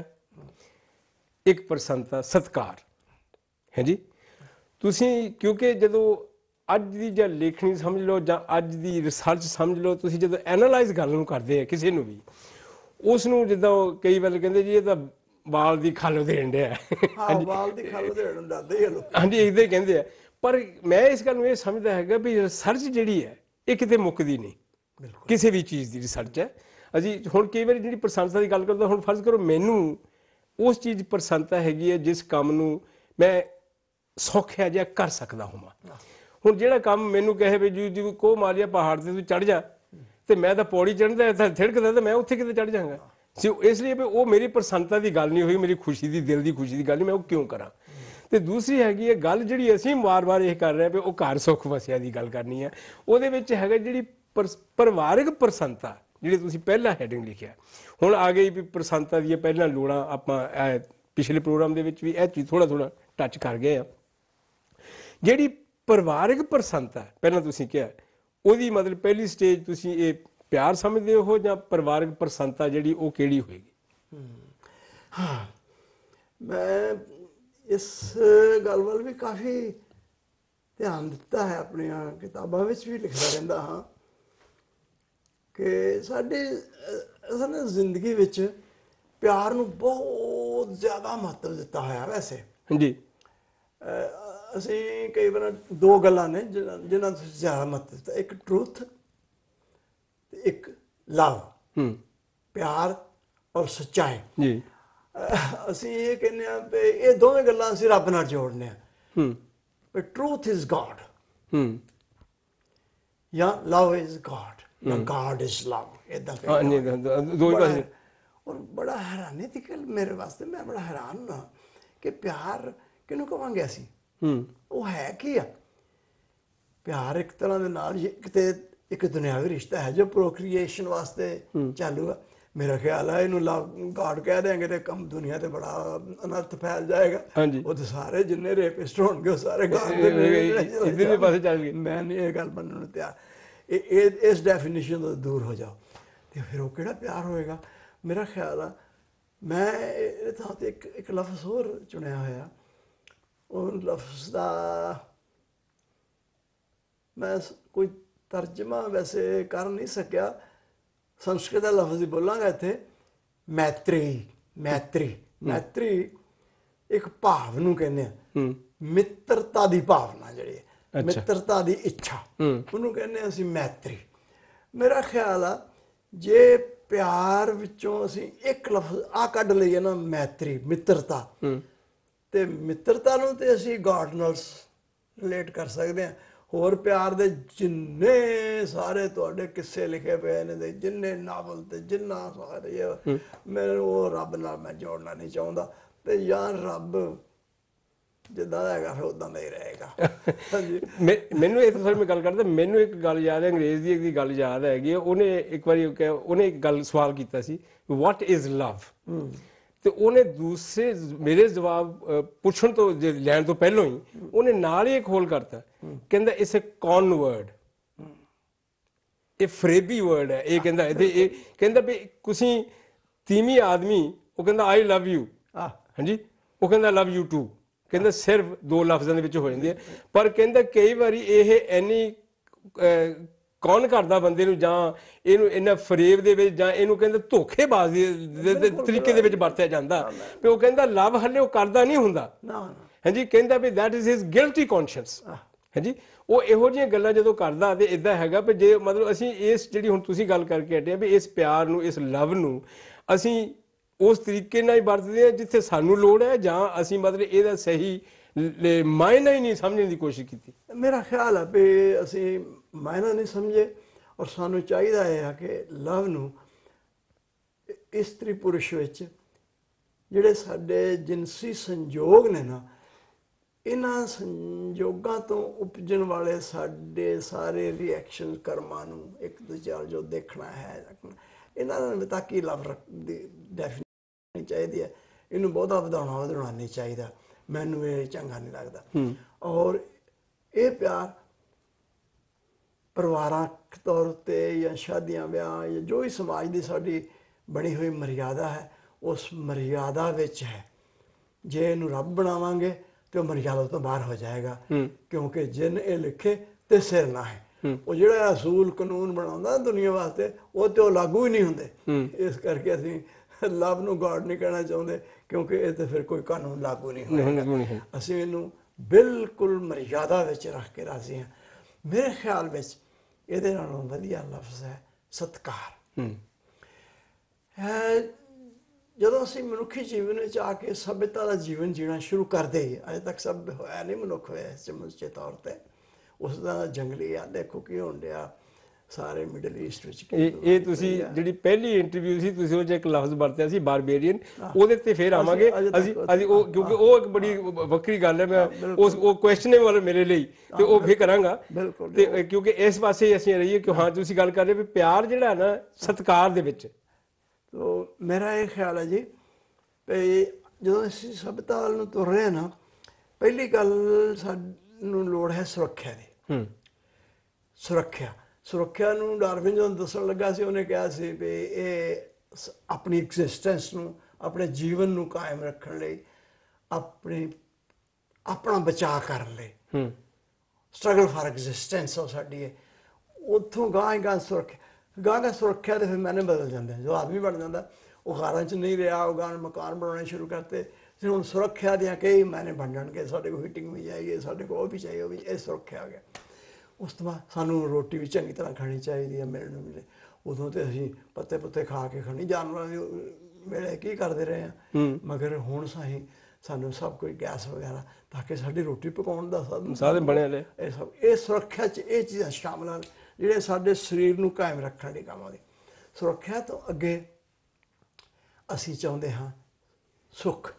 ਇੱਕ ਪ੍ਰਸੰਨਤਾ ਸਤਿਕਾਰ ਹੈ ਜੀ। ਤੁਸੀਂ ਕਿਉਂਕਿ ਜਦੋਂ ਅੱਜ ਦੀ ਜਾਂ ਲੇਖਣੀ ਸਮਝ ਲਓ ਜਾਂ ਅੱਜ ਦੀ ਰਿਸਰਚ ਸਮਝ ਲਓ, ਤੁਸੀਂ ਜਦੋਂ ਐਨਾਲਾਈਜ਼ ਗੱਲ ਨੂੰ ਕਰਦੇ ਆ ਕਿਸੇ ਨੂੰ ਵੀ, ਉਸ ਨੂੰ ਜਿੱਦਾਂ ਉਹ ਕਈ ਵਾਰ ਕਹਿੰਦੇ ਜੀ ਇਹ ਤਾਂ ਵਾਲ ਦੀ ਖੱਲ ਦੇਣ ਡਿਆ, ਵਾਲ ਦੀ ਖੱਲ ਦੇਣ ਡਰਦੇ ਆ ਲੋਕ, ਹਾਂਜੀ ਇੱਦਾਂ ਹੀ ਕਹਿੰਦੇ ਆ। ਪਰ ਮੈਂ ਇਸ ਗੱਲ ਨੂੰ ਇਹ ਸਮਝਦਾ ਹੈਗਾ ਵੀ ਰਿਸਰਚ ਜਿਹੜੀ ਹੈ ਇਹ ਕਿਤੇ ਮੁੱਕਦੀ ਨਹੀਂ, ਕਿਸੇ ਵੀ ਚੀਜ਼ ਦੀ ਰਿਸਰਚ ਹੈ। ਅਸੀਂ ਹੁਣ ਕਈ ਵਾਰੀ ਜਿਹੜੀ ਪ੍ਰਸੰਨਤਾ ਦੀ ਗੱਲ ਕਰਦੇ, ਹੁਣ ਫਰਜ਼ ਕਰੋ ਮੈਨੂੰ ਉਸ ਚੀਜ਼ ਪ੍ਰਸੰਨਤਾ ਹੈਗੀ ਹੈ ਜਿਸ ਕੰਮ ਨੂੰ ਮੈਂ ਸੌਖਿਆ ਜਿਹਾ ਕਰ ਸਕਦਾ ਹੋਵਾਂ। ਹੁਣ ਜਿਹੜਾ ਕੰਮ ਮੈਨੂੰ ਕਹੇ ਵੀ ਜੀ ਕੋ ਮਾਲੀਆ ਪਹਾੜ 'ਤੇ ਤੂੰ ਚੜ੍ਹ ਜਾ, ਅਤੇ ਮੈਂ ਤਾਂ ਪੌੜੀ ਚੜ੍ਹਦਾ ਤਾਂ ਥਿੜਕਦਾ, ਤਾਂ ਮੈਂ ਉੱਥੇ ਕਿਤੇ ਚੜ੍ਹ ਜਾਵਾਂਗਾ। ਇਸ ਲਈ ਵੀ ਉਹ ਮੇਰੀ ਪ੍ਰਸੰਨਤਾ ਦੀ ਗੱਲ ਨਹੀਂ ਹੋਈ, ਮੇਰੀ ਖੁਸ਼ੀ ਦੀ, ਦਿਲ ਦੀ ਖੁਸ਼ੀ ਦੀ ਗੱਲ ਨਹੀਂ, ਮੈਂ ਉਹ ਕਿਉਂ ਕਰਾਂ। ਅਤੇ ਦੂਸਰੀ ਹੈਗੀ ਹੈ ਗੱਲ ਜਿਹੜੀ ਅਸੀਂ ਵਾਰ-ਵਾਰ ਇਹ ਕਰ ਰਹੇ ਹਾਂ ਵੀ ਉਹ ਘਰ ਸੁੱਖ ਵਸਿਆ ਦੀ ਗੱਲ ਕਰਨੀ ਹੈ। ਉਹਦੇ ਵਿੱਚ ਹੈਗਾ ਜਿਹੜੀ ਪਰਿਵਾਰਿਕ ਪ੍ਰਸੰਨਤਾ, ਜਿਹੜੀ ਤੁਸੀਂ ਪਹਿਲਾ ਹੈਡਿੰਗ ਲਿਖਿਆ। ਹੁਣ ਆ ਗਈ ਵੀ ਪ੍ਰਸੰਨਤਾ ਦੀਆਂ ਪਹਿਲਾਂ ਲੋੜਾਂ, ਆਪਾਂ ਪਿਛਲੇ ਪ੍ਰੋਗਰਾਮ ਦੇ ਵਿੱਚ ਵੀ ਇਹ ਚੀਜ਼ ਥੋੜ੍ਹਾ ਟੱਚ ਕਰ ਗਏ ਆ। ਜਿਹੜੀ ਪਰਿਵਾਰਿਕ ਪ੍ਰਸੰਨਤਾ ਪਹਿਲਾਂ ਤੁਸੀਂ ਕਿਹਾ, ਉਹਦੀ ਮਤਲਬ ਪਹਿਲੀ ਸਟੇਜ ਤੁਸੀਂ ਇਹ ਪਿਆਰ ਸਮਝਦੇ ਹੋ ਜਾਂ ਪਰਿਵਾਰਿਕ ਪ੍ਰਸੰਨਤਾ ਜਿਹੜੀ ਉਹ ਕਿਹੜੀ ਹੋਏਗੀ? ਹਾਂ, ਮੈਂ ਇਸ ਗੱਲ ਵੱਲ ਵੀ ਕਾਫੀ ਧਿਆਨ ਦਿੱਤਾ ਹੈ, ਆਪਣੀਆਂ ਕਿਤਾਬਾਂ ਵਿੱਚ ਵੀ ਲਿਖਦਾ ਰਹਿੰਦਾ ਹਾਂ ਕਿ ਸਾਡੀ ਜ਼ਿੰਦਗੀ ਵਿੱਚ ਪਿਆਰ ਨੂੰ ਬਹੁਤ ਜ਼ਿਆਦਾ ਮਹੱਤਵ ਦਿੱਤਾ ਹੋਇਆ। ਵੈਸੇ ਜੀ ਅਸੀਂ ਕਈ ਵਾਰ 2 ਗੱਲਾਂ ਨੇ ਜਿਨ੍ਹਾਂ ਨੂੰ ਜ਼ਿਆਦਾ ਮਹੱਤਵ ਦਿੱਤਾ, ਇੱਕ ਟਰੂਥ ਤੇ ਇੱਕ ਲਵ, ਪਿਆਰ ਔਰ ਸੱਚਾਈ ਜੀ। ਅਸੀਂ ਇਹ ਕਹਿੰਦੇ ਹਾਂ ਵੀ ਇਹ ਦੋਵੇਂ ਗੱਲਾਂ ਅਸੀਂ ਰੱਬ ਨਾਲ ਜੋੜਨੇ ਹਾਂ ਵੀ ਟਰੂਥ ਇਜ਼ ਗॉड ਜਾਂ ਲਵ ਇਜ਼ ਗॉड ਜਾਂ ਗॉड ਇਜ਼ ਲਵ, ਇੱਦਾਂ ਔਰ ਬੜਾ ਹੈਰਾਨੀ ਦੀ ਗੱਲ ਮੇਰੇ ਵਾਸਤੇ, ਮੈਂ ਬੜਾ ਹੈਰਾਨ ਹਾਂ ਕਿ ਪਿਆਰ ਕਿਹਨੂੰ ਕਹਾਂਗੇ ਅਸੀਂ, ਉਹ ਹੈ ਕੀ ਆ? ਪਿਆਰ ਇੱਕ ਤਰ੍ਹਾਂ ਦੇ ਨਾਲ ਕਿਤੇ ਇੱਕ ਦੁਨਿਆਵੀ ਰਿਸ਼ਤਾ ਹੈ ਜੋ ਪ੍ਰੋਕ੍ਰੀਏਸ਼ਨ ਵਾਸਤੇ ਚਾਲੂ ਆ। ਮੇਰਾ ਖਿਆਲ ਹੈ ਇਹਨੂੰ ਲਵ ਗਾਡ ਕਹਿ ਦਿਆਂਗੇ ਤੇ ਕੰਮ ਦੁਨੀਆ ਤੇ ਬੜਾ ਅਨਰਥ ਫੈਲ ਜਾਏਗਾ। ਹਾਂਜੀ। ਉਹ ਤੇ ਸਾਰੇ ਜਿੰਨੇ ਰੇਪਿਸਟ ਹੋਣਗੇ ਉਹ ਸਾਰੇ ਗਾਡ ਦੇ ਇਧਰਲੇ ਪਾਸੇ ਚੱਲ ਗਏ। ਮੈਂ ਨਹੀਂ ਇਹ ਗੱਲ ਮੰਨਣ ਨੂੰ ਤਿਆਰ। ਇਹ ਇਸ ਡੈਫੀਨੇਸ਼ਨ ਤੋਂ ਦੂਰ ਹੋ ਜਾਓ ਤੇ ਫਿਰ ਉਹ ਕਿਹੜਾ ਪਿਆਰ ਹੋਏਗਾ। ਮੇਰਾ ਖਿਆਲ ਆ ਮੈਂ ਇਹ ਥਾਂ ਤੇ ਇੱਕ ਲਫ਼ਜ਼ ਹੋਰ ਚੁਣਿਆ ਹੋਇਆ। ਉਹ ਲਫ਼ਜ਼ ਦਾ ਮੈਂ ਕੋਈ ਤਰਜਮਾ ਵੈਸੇ ਕਰ ਨਹੀਂ ਸਕਿਆ। ਸੰਸਕ੍ਰਿਤ ਦਾ ਲਫ਼ਜ਼ ਹੀ ਬੋਲਾਂਗਾ ਇੱਥੇ। ਮੈਤਰੀ ਇੱਕ ਭਾਵ ਨੂੰ ਕਹਿੰਦੇ ਆ। ਮਿੱਤਰਤਾ ਦੀ ਭਾਵਨਾ ਜਿਹੜੀ ਹੈ, ਮਿੱਤਰਤਾ ਦੀ ਇੱਛਾ, ਉਹਨੂੰ ਕਹਿੰਦੇ ਆ ਅਸੀਂ ਮੈਤਰੀ। ਮੇਰਾ ਖਿਆਲ ਆ ਜੇ ਪਿਆਰ ਵਿੱਚੋਂ ਅਸੀਂ ਇੱਕ ਲਫ਼ਜ਼ ਆ ਕੱਢ ਲਈਏ ਨਾ, ਮੈਤਰੀ, ਮਿੱਤਰਤਾ, ਤੇ ਮਿੱਤਰਤਾ ਨੂੰ ਤੇ ਅਸੀਂ ਗॉड ਨਾਲ ਰਿਲੇਟ ਕਰ ਸਕਦੇ ਹਾਂ। ਹੋਰ ਪਿਆਰ ਦੇ ਜਿੰਨੇ ਸਾਰੇ ਤੁਹਾਡੇ ਕਿੱਸੇ ਲਿਖੇ ਪਏ ਨੇ ਤੇ ਜਿੰਨੇ ਨਾਵਲ ਤੇ ਜਿੰਨਾ ਸਾਰੇ ਮੈਨੂੰ ਉਹ ਰੱਬ ਨਾਲ ਮੈਂ ਜੋੜਨਾ ਨਹੀਂ ਚਾਹੁੰਦਾ। ਤੇ ਯਾਰ ਰੱਬ ਜਿੱਦਾਂ ਦਾ ਹੈਗਾ ਫਿਰ ਉਦਾਂ ਦਾ ਹੀ ਰਹੇਗਾ। ਹਾਂਜੀ। ਮੈਨੂੰ ਇਹ ਤਾਂ ਮੈਂ ਗੱਲ ਕਰਦਾ, ਮੈਨੂੰ ਇੱਕ ਗੱਲ ਯਾਦ ਹੈ, ਅੰਗਰੇਜ਼ ਦੀ ਇੱਕ ਗੱਲ ਯਾਦ ਹੈਗੀ। ਉਹਨੇ ਇੱਕ ਵਾਰੀ ਉਹਨੇ ਇੱਕ ਗੱਲ ਸਵਾਲ ਕੀਤਾ ਸੀ, ਵਾਟ ਇਜ਼ ਲਵ? ਤੇ ਉਹਨੇ ਦੂਸਰੇ ਮੇਰੇ ਜਵਾਬ ਪੁੱਛਣ ਤੋਂ ਲੈਣ ਤੋਂ ਪਹਿਲਾਂ ਹੀ ਉਹਨੇ ਨਾਲ ਹੀ ਇੱਕ ਹੋਲ ਕਰਤਾ। ਕਹਿੰਦਾ ਇਟਸ ਅ ਕੌਨ ਵਰਡ, ਇਹ ਫਰੇਬੀ ਵਰਡ ਹੈ। ਇਹ ਕਹਿੰਦਾ ਇਹ ਕਹਿੰਦਾ ਵੀ ਤੁਸੀਂ ਤੀਵੀਂ ਆਦਮੀ, ਉਹ ਕਹਿੰਦਾ ਆਈ ਲਵ ਯੂ, ਹਾਂਜੀ, ਉਹ ਕਹਿੰਦਾ ਲਵ ਯੂ ਟੂ, ਕਹਿੰਦਾ ਸਿਰਫ 2 ਲਫ਼ਜ਼ਾਂ ਦੇ ਵਿੱਚ ਹੋ ਜਾਂਦੀ ਹੈ। ਪਰ ਕਹਿੰਦਾ ਕਈ ਵਾਰੀ ਇਹ ਇੰਨੀ ਕੌਣ ਕਰਦਾ ਬੰਦੇ ਨੂੰ, ਜਾਂ ਇਹਨੂੰ ਇਹਨਾਂ ਫਰੇਬ ਦੇ ਵਿੱਚ, ਜਾਂ ਇਹਨੂੰ ਕਹਿੰਦਾ ਧੋਖੇਬਾਜ਼ੀ ਦੇ ਤਰੀਕੇ ਦੇ ਵਿੱਚ ਵਰਤਿਆ ਜਾਂਦਾ ਵੀ ਉਹ ਕਹਿੰਦਾ ਲਵ ਹਲੇ ਉਹ ਕਰਦਾ ਨਹੀਂ ਹੁੰਦਾ। ਹਾਂਜੀ, ਕਹਿੰਦਾ ਵੀ that is his guilty conscience. ਹਾਂਜੀ, ਉਹ ਇਹੋ ਜਿਹੀਆਂ ਗੱਲਾਂ ਜਦੋਂ ਕਰਦਾ ਤੇ ਇੱਦਾਂ ਹੈਗਾ ਵੀ ਜੇ ਮਤਲਬ ਅਸੀਂ ਇਸ ਜਿਹੜੀ ਹੁਣ ਤੁਸੀਂ ਗੱਲ ਕਰਕੇ ਹਟੇ ਵੀ ਇਸ ਪਿਆਰ ਨੂੰ, ਇਸ ਲਵ ਨੂੰ ਅਸੀਂ ਉਸ ਤਰੀਕੇ ਨਾਲ ਹੀ ਵਰਤਦੇ ਹਾਂ ਜਿੱਥੇ ਸਾਨੂੰ ਲੋੜ ਹੈ, ਜਾਂ ਅਸੀਂ ਮਤਲਬ ਇਹਦਾ ਸਹੀ ਮਾਇਨਾ ਹੀ ਨਹੀਂ ਸਮਝਣ ਦੀ ਕੋਸ਼ਿਸ਼ ਕੀਤੀ? ਮੇਰਾ ਖਿਆਲ ਹੈ ਵੀ ਅਸੀਂ ਮਾਇਨਾ ਨਹੀਂ ਸਮਝੇ, ਔਰ ਸਾਨੂੰ ਚਾਹੀਦਾ ਹੈ ਕਿ ਲਵ ਨੂੰ ਇਸਤਰੀ ਪੁਰਸ਼ ਵਿੱਚ ਜਿਹੜੇ ਸਾਡੇ ਜਿਨਸੀ ਸੰਯੋਗ ਨੇ ਨਾ, ਇਹਨਾਂ ਸੰਯੋਗਾਂ ਤੋਂ ਉਪਜਣ ਵਾਲੇ ਸਾਡੇ ਸਾਰੇ ਰਿਐਕਸ਼ਨ ਕਰਮਾਂ ਨੂੰ ਇੱਕ ਦੂਜੇ ਜੋ ਦੇਖਣਾ ਹੈ, ਇਹਨਾਂ ਨੂੰ ਤਾਂ ਕਿ ਲਵ ਦੀ ਡੈਫੀਨੇਸ਼ਨ ਚਾਹੀਦੀ ਹੈ। ਇਹਨੂੰ ਬਹੁਤਾ ਵਧਾਉਣਾ ਨਹੀਂ ਚਾਹੀਦਾ, ਮੈਨੂੰ ਇਹ ਚੰਗਾ ਨਹੀਂ ਲੱਗਦਾ। ਔਰ ਇਹ ਪਿਆਰ ਪਰਿਵਾਰਕ ਤੌਰ 'ਤੇ ਜਾਂ ਸ਼ਾਦੀਆਂ ਵਿਆਹ ਜਾਂ ਜੋ ਵੀ ਸਮਾਜ ਦੀ ਸਾਡੀ ਬਣੀ ਹੋਈ ਮਰਿਆਦਾ ਹੈ, ਉਸ ਮਰਿਆਦਾ ਵਿੱਚ ਹੈ। ਜੇ ਇਹਨੂੰ ਰੱਬ ਬਣਾਵਾਂਗੇ ਤੇ ਉਹ ਮਰਿਆਦਾ ਤੋਂ ਬਾਹਰ ਹੋ ਜਾਏਗਾ, ਕਿਉਂਕਿ ਜਿਨ ਇਹ ਲਿਖੇ ਤੇ ਸਿਰ ਨਾ ਹੈ। ਉਹ ਜਿਹੜਾ ਅਸੂਲ ਕਾਨੂੰਨ ਬਣਾਉਂਦਾ ਦੁਨੀਆ ਵਾਸਤੇ, ਉਹ ਤੇ ਉਹ ਲਾਗੂ ਹੀ ਨਹੀਂ ਹੁੰਦੇ। ਇਸ ਕਰਕੇ ਅਸੀਂ ਲਵ ਨੂੰ ਗॉड ਨਹੀਂ ਕਹਿਣਾ ਚਾਹੁੰਦੇ, ਕਿਉਂਕਿ ਇਹ ਤੇ ਫਿਰ ਕੋਈ ਕਾਨੂੰਨ ਲਾਗੂ ਨਹੀਂ ਹੋਏਗਾ। ਅਸੀਂ ਇਹਨੂੰ ਬਿਲਕੁਲ ਮਰਿਆਦਾ ਵਿੱਚ ਰੱਖ ਕੇ ਰਾਜ਼ੀ ਹਾਂ। ਮੇਰੇ ਖਿਆਲ ਵਿੱਚ ਇਹਦੇ ਨਾਲੋਂ ਵਧੀਆ ਲਫ਼ਜ਼ ਹੈ ਸਤਿਕਾਰ। ਜਦੋਂ ਅਸੀਂ ਮਨੁੱਖੀ ਜੀਵਨ ਵਿੱਚ ਆ ਕੇ ਸਭਿਅਤਾ ਦਾ ਜੀਵਨ ਜੀਣਾ ਸ਼ੁਰੂ ਕਰਦੇ, ਅਜੇ ਤੱਕ ਸਭ ਹੋਇਆ ਨਹੀਂ ਮਨੁੱਖ ਹੋਇਆ ਸਮੁੱਚੇ ਤੌਰ 'ਤੇ, ਉਸ ਦਾ ਜੰਗਲੀ ਆ ਦੇਖੋ ਕੀ ਹੋਣ ਡਿਆ ਸਾਰੇ ਮਿਡਲ ਈਸਟ ਵਿੱਚ। ਇਹ ਤੁਸੀਂ ਜਿਹੜੀ ਪਹਿਲੀ ਇੰਟਰਵਿਊ ਸੀ ਤੁਸੀਂ ਉਹ 'ਚ ਇੱਕ ਲਫ਼ਜ਼ ਵਰਤਿਆ ਸੀ ਬਾਰਬੇਰੀਅਨ, ਉਹਦੇ ਤੇ ਫਿਰ ਆਵਾਂਗੇ ਅਸੀਂ ਉਹ, ਕਿਉਂਕਿ ਉਹ ਇੱਕ ਬੜੀ ਵੱਖਰੀ ਗੱਲ ਹੈ। ਮੈਂ ਉਹ ਕੁਐਸਚਨੇਬਲ ਮੇਰੇ ਲਈ ਤੇ ਉਹ ਫਿਰ ਕਰਾਂਗਾ ਤੇ ਕਿਉਂਕਿ ਇਸ ਪਾਸੇ ਅਸੀਂ ਰਹੀਏ ਕਿ ਹਾਂ ਤੁਸੀਂ ਗੱਲ ਕਰ ਰਹੇ ਵੀ ਪਿਆਰ ਜਿਹੜਾ ਨਾ ਸਤਿਕਾਰ ਦੇ ਵਿੱਚ। ਤੋ ਮੇਰਾ ਇਹ ਖਿਆਲ ਹੈ ਜੀ ਵੀ ਜਦੋਂ ਅਸੀਂ ਸਭਿਅਤਾ ਵੱਲ ਨੂੰ ਤੁਰ ਰਹੇ ਹਾਂ ਨਾ, ਪਹਿਲੀ ਗੱਲ ਸਾਨੂੰ ਲੋੜ ਹੈ ਸੁਰੱਖਿਆ ਦੀ। ਸੁਰੱਖਿਆ ਨੂੰ ਡਾਰਵਿਨ ਜਦੋਂ ਦੱਸਣ ਲੱਗਾ ਸੀ, ਉਹਨੇ ਕਿਹਾ ਸੀ ਵੀ ਇਹ ਆਪਣੀ ਐਗਜ਼ਿਸਟੈਂਸ ਨੂੰ, ਆਪਣੇ ਜੀਵਨ ਨੂੰ ਕਾਇਮ ਰੱਖਣ ਲਈ, ਆਪਣਾ ਬਚਾਅ ਕਰਨ ਲਈ, ਸਟਰਗਲ ਫਾਰ ਐਗਜ਼ਿਸਟੈਂਸ ਉਹ ਸਾਡੀ ਹੈ। ਉੱਥੋਂ ਗਾਂਹ ਸੁਰੱਖਿਆ ਦੇ ਫਿਰ ਮੈਨੇ ਬਦਲ ਜਾਂਦੇ। ਜੋ ਆਦਮੀ ਬਣ ਜਾਂਦਾ ਉਹ ਘਰਾਂ 'ਚ ਨਹੀਂ ਰਿਹਾ, ਉਹ ਗਾਂਹ ਮਕਾਨ ਬਣਾਉਣੇ ਸ਼ੁਰੂ ਕਰਤੇ। ਤੇ ਹੁਣ ਸੁਰੱਖਿਆ ਦੀਆਂ ਕਈ ਮੈਨੇ ਬਣ ਜਾਣਗੇ। ਸਾਡੇ ਕੋਲ ਹੀਟਿੰਗ ਵੀ ਚਾਹੀਏ, ਸਾਡੇ ਕੋਲ ਉਹ ਵੀ ਚਾਹੀਏ, ਉਹ ਵੀ, ਇਹ ਸੁਰੱਖਿਆ ਆ ਗਿਆ। ਉਸ ਤੋਂ ਬਾਅਦ ਸਾਨੂੰ ਰੋਟੀ ਵੀ ਚੰਗੀ ਤਰ੍ਹਾਂ ਖਾਣੀ ਚਾਹੀਦੀ ਹੈ, ਮਿਲੇ। ਉਦੋਂ ਤੇ ਅਸੀਂ ਪੱਤੇ ਪੁੱਤੇ ਖਾ ਕੇ ਖਾਣੀ, ਜਾਨਵਰਾਂ ਦੀ ਵੇਲੇ ਕੀ ਕਰਦੇ ਰਹੇ ਹਾਂ। ਮਗਰ ਹੁਣ ਸਾਨੂੰ ਸਭ ਕੁਝ ਗੈਸ ਵਗੈਰਾ, ਤਾਂ ਕਿ ਸਾਡੀ ਰੋਟੀ ਪਕਾਉਣ ਦਾ ਸਾਧਨ ਬਣਿਆ ਲੈ। ਇਹ ਸੁਰੱਖਿਆ 'ਚ ਇਹ ਚੀਜ਼ਾਂ ਸ਼ਾਮਲ ਹਨ ਜਿਹੜੇ ਸਾਡੇ ਸਰੀਰ ਨੂੰ ਕਾਇਮ ਰੱਖਣ ਲਈ ਕੰਮ ਆਉਂਦੇ। ਸੁਰੱਖਿਆ ਤੋਂ ਅੱਗੇ ਅਸੀਂ ਚਾਹੁੰਦੇ ਹਾਂ ਸੁੱਖ।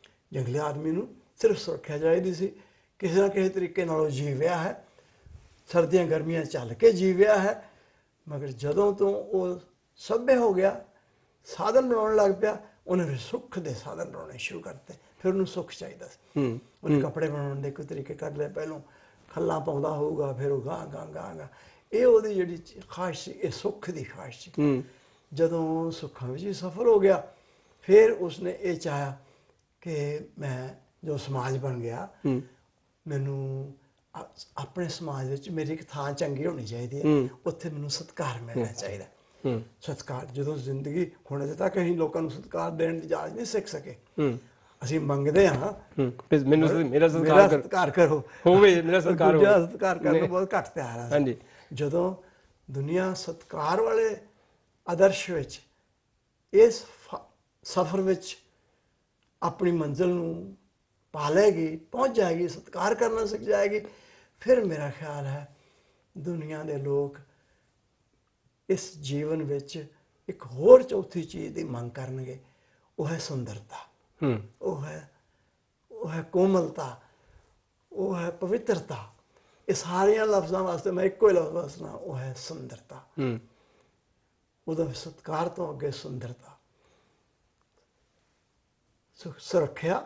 ਜੰਗਲੀ ਆਦਮੀ ਨੂੰ ਸਿਰਫ ਸੁਰੱਖਿਆ ਚਾਹੀਦੀ ਸੀ, ਕਿਸੇ ਨਾ ਕਿਸੇ ਤਰੀਕੇ ਨਾਲ ਉਹ ਜੀਵਿਆ ਹੈ। ਸਰਦੀਆਂ ਗਰਮੀਆਂ ਚੱਲ ਕੇ ਜੀਵਿਆ ਹੈ, ਮਗਰ ਜਦੋਂ ਤੋਂ ਉਹ ਸਭ्य ਹੋ ਗਿਆ, ਸਾਧਨ ਬਣਾਉਣ ਲੱਗ ਪਿਆ, ਉਹਨੇ ਫਿਰ ਸੁੱਖ ਦੇ ਸਾਧਨ ਬਣਾਉਣੇ ਸ਼ੁਰੂ ਕਰਤੇ। ਫਿਰ ਉਹਨੂੰ ਸੁੱਖ ਚਾਹੀਦਾ ਸੀ। ਉਹਨੇ ਕੱਪੜੇ ਬਣਾਉਣ ਦੇ ਕੋਈ ਤਰੀਕੇ ਕੱਢ ਲਏ, ਪਹਿਲੋਂ ਖੱਲਾਂ ਪਾਉਂਦਾ ਹੋਊਗਾ, ਫਿਰ ਉਹ ਗਾਂ ਗਾਂ ਗਾਂ ਗਾਂ, ਇਹ ਉਹਦੀ ਜਿਹੜੀ ਖਾਹਿਸ਼ ਸੀ, ਇਹ ਸੁੱਖ ਦੀ ਖਾਹਿਸ਼ ਸੀ। ਜਦੋਂ ਸੁੱਖਾਂ ਵਿੱਚ ਹੀ ਸਫਲ ਹੋ ਗਿਆ, ਫਿਰ ਉਸਨੇ ਇਹ ਚਾਹਿਆ ਕਿ ਮੈਂ ਜੋ ਸਮਾਜ ਬਣ ਗਿਆ, ਮੈਨੂੰ ਆਪਣੇ ਸਮਾਜ ਵਿੱਚ ਮੇਰੀ ਇੱਕ ਥਾਂ ਚੰਗੀ ਹੋਣੀ ਚਾਹੀਦੀ ਹੈ, ਉੱਥੇ ਮੈਨੂੰ ਸਤਿਕਾਰ ਮਿਲਣਾ ਚਾਹੀਦਾ। ਸਤਿਕਾਰ, ਜਦੋਂ ਜ਼ਿੰਦਗੀ ਹੁਣ ਅਜੇ ਤੱਕ ਅਸੀਂ ਲੋਕਾਂ ਨੂੰ ਸਤਿਕਾਰ ਦੇਣ ਦੀ ਜਾਚ ਨਹੀਂ ਸਿੱਖ ਸਕੇ। ਅਸੀਂ ਮੰਗਦੇ ਹਾਂ ਮੈਨੂੰ ਮੇਰਾ ਸਤਿਕਾਰ ਕਰੋ, ਹੋਵੇ ਮੇਰਾ ਸਤਿਕਾਰ ਹੋਵੇ, ਸਤਿਕਾਰ ਕਰਨ ਨੂੰ ਬਹੁਤ ਘੱਟ ਤਿਆਰ ਆ। ਹਾਂਜੀ, ਜਦੋਂ ਦੁਨੀਆ ਸਤਿਕਾਰ ਵਾਲੇ ਆਦਰਸ਼ ਵਿੱਚ, ਇਸ ਸਫ਼ਰ ਵਿੱਚ ਆਪਣੀ ਮੰਜ਼ਿਲ ਨੂੰ ਪਾ ਲਏਗੀ, ਪਹੁੰਚ ਜਾਏਗੀ, ਸਤਿਕਾਰ ਕਰਨਾ ਸਿੱਖ ਜਾਏਗੀ, ਫਿਰ ਮੇਰਾ ਖਿਆਲ ਹੈ ਦੁਨੀਆ ਦੇ ਲੋਕ ਇਸ ਜੀਵਨ ਵਿੱਚ ਇੱਕ ਹੋਰ ਚੌਥੀ ਚੀਜ਼ ਦੀ ਮੰਗ ਕਰਨਗੇ, ਉਹ ਹੈ ਸੁੰਦਰਤਾ, ਉਹ ਹੈ ਕੋਮਲਤਾ, ਉਹ ਹੈ ਪਵਿੱਤਰਤਾ। ਇਹ ਸਾਰੀਆਂ ਲਫ਼ਜ਼ਾਂ ਵਾਸਤੇ ਮੈਂ ਇੱਕੋ ਹੀ ਲਫ਼ਜ਼ ਵਰਤਣਾ, ਉਹ ਹੈ ਸੁੰਦਰਤਾ। ਉਹਦਾ ਸਤਿਕਾਰ ਤੋਂ ਅੱਗੇ ਸੁੰਦਰਤਾ, ਸੁਰੱਖਿਆ,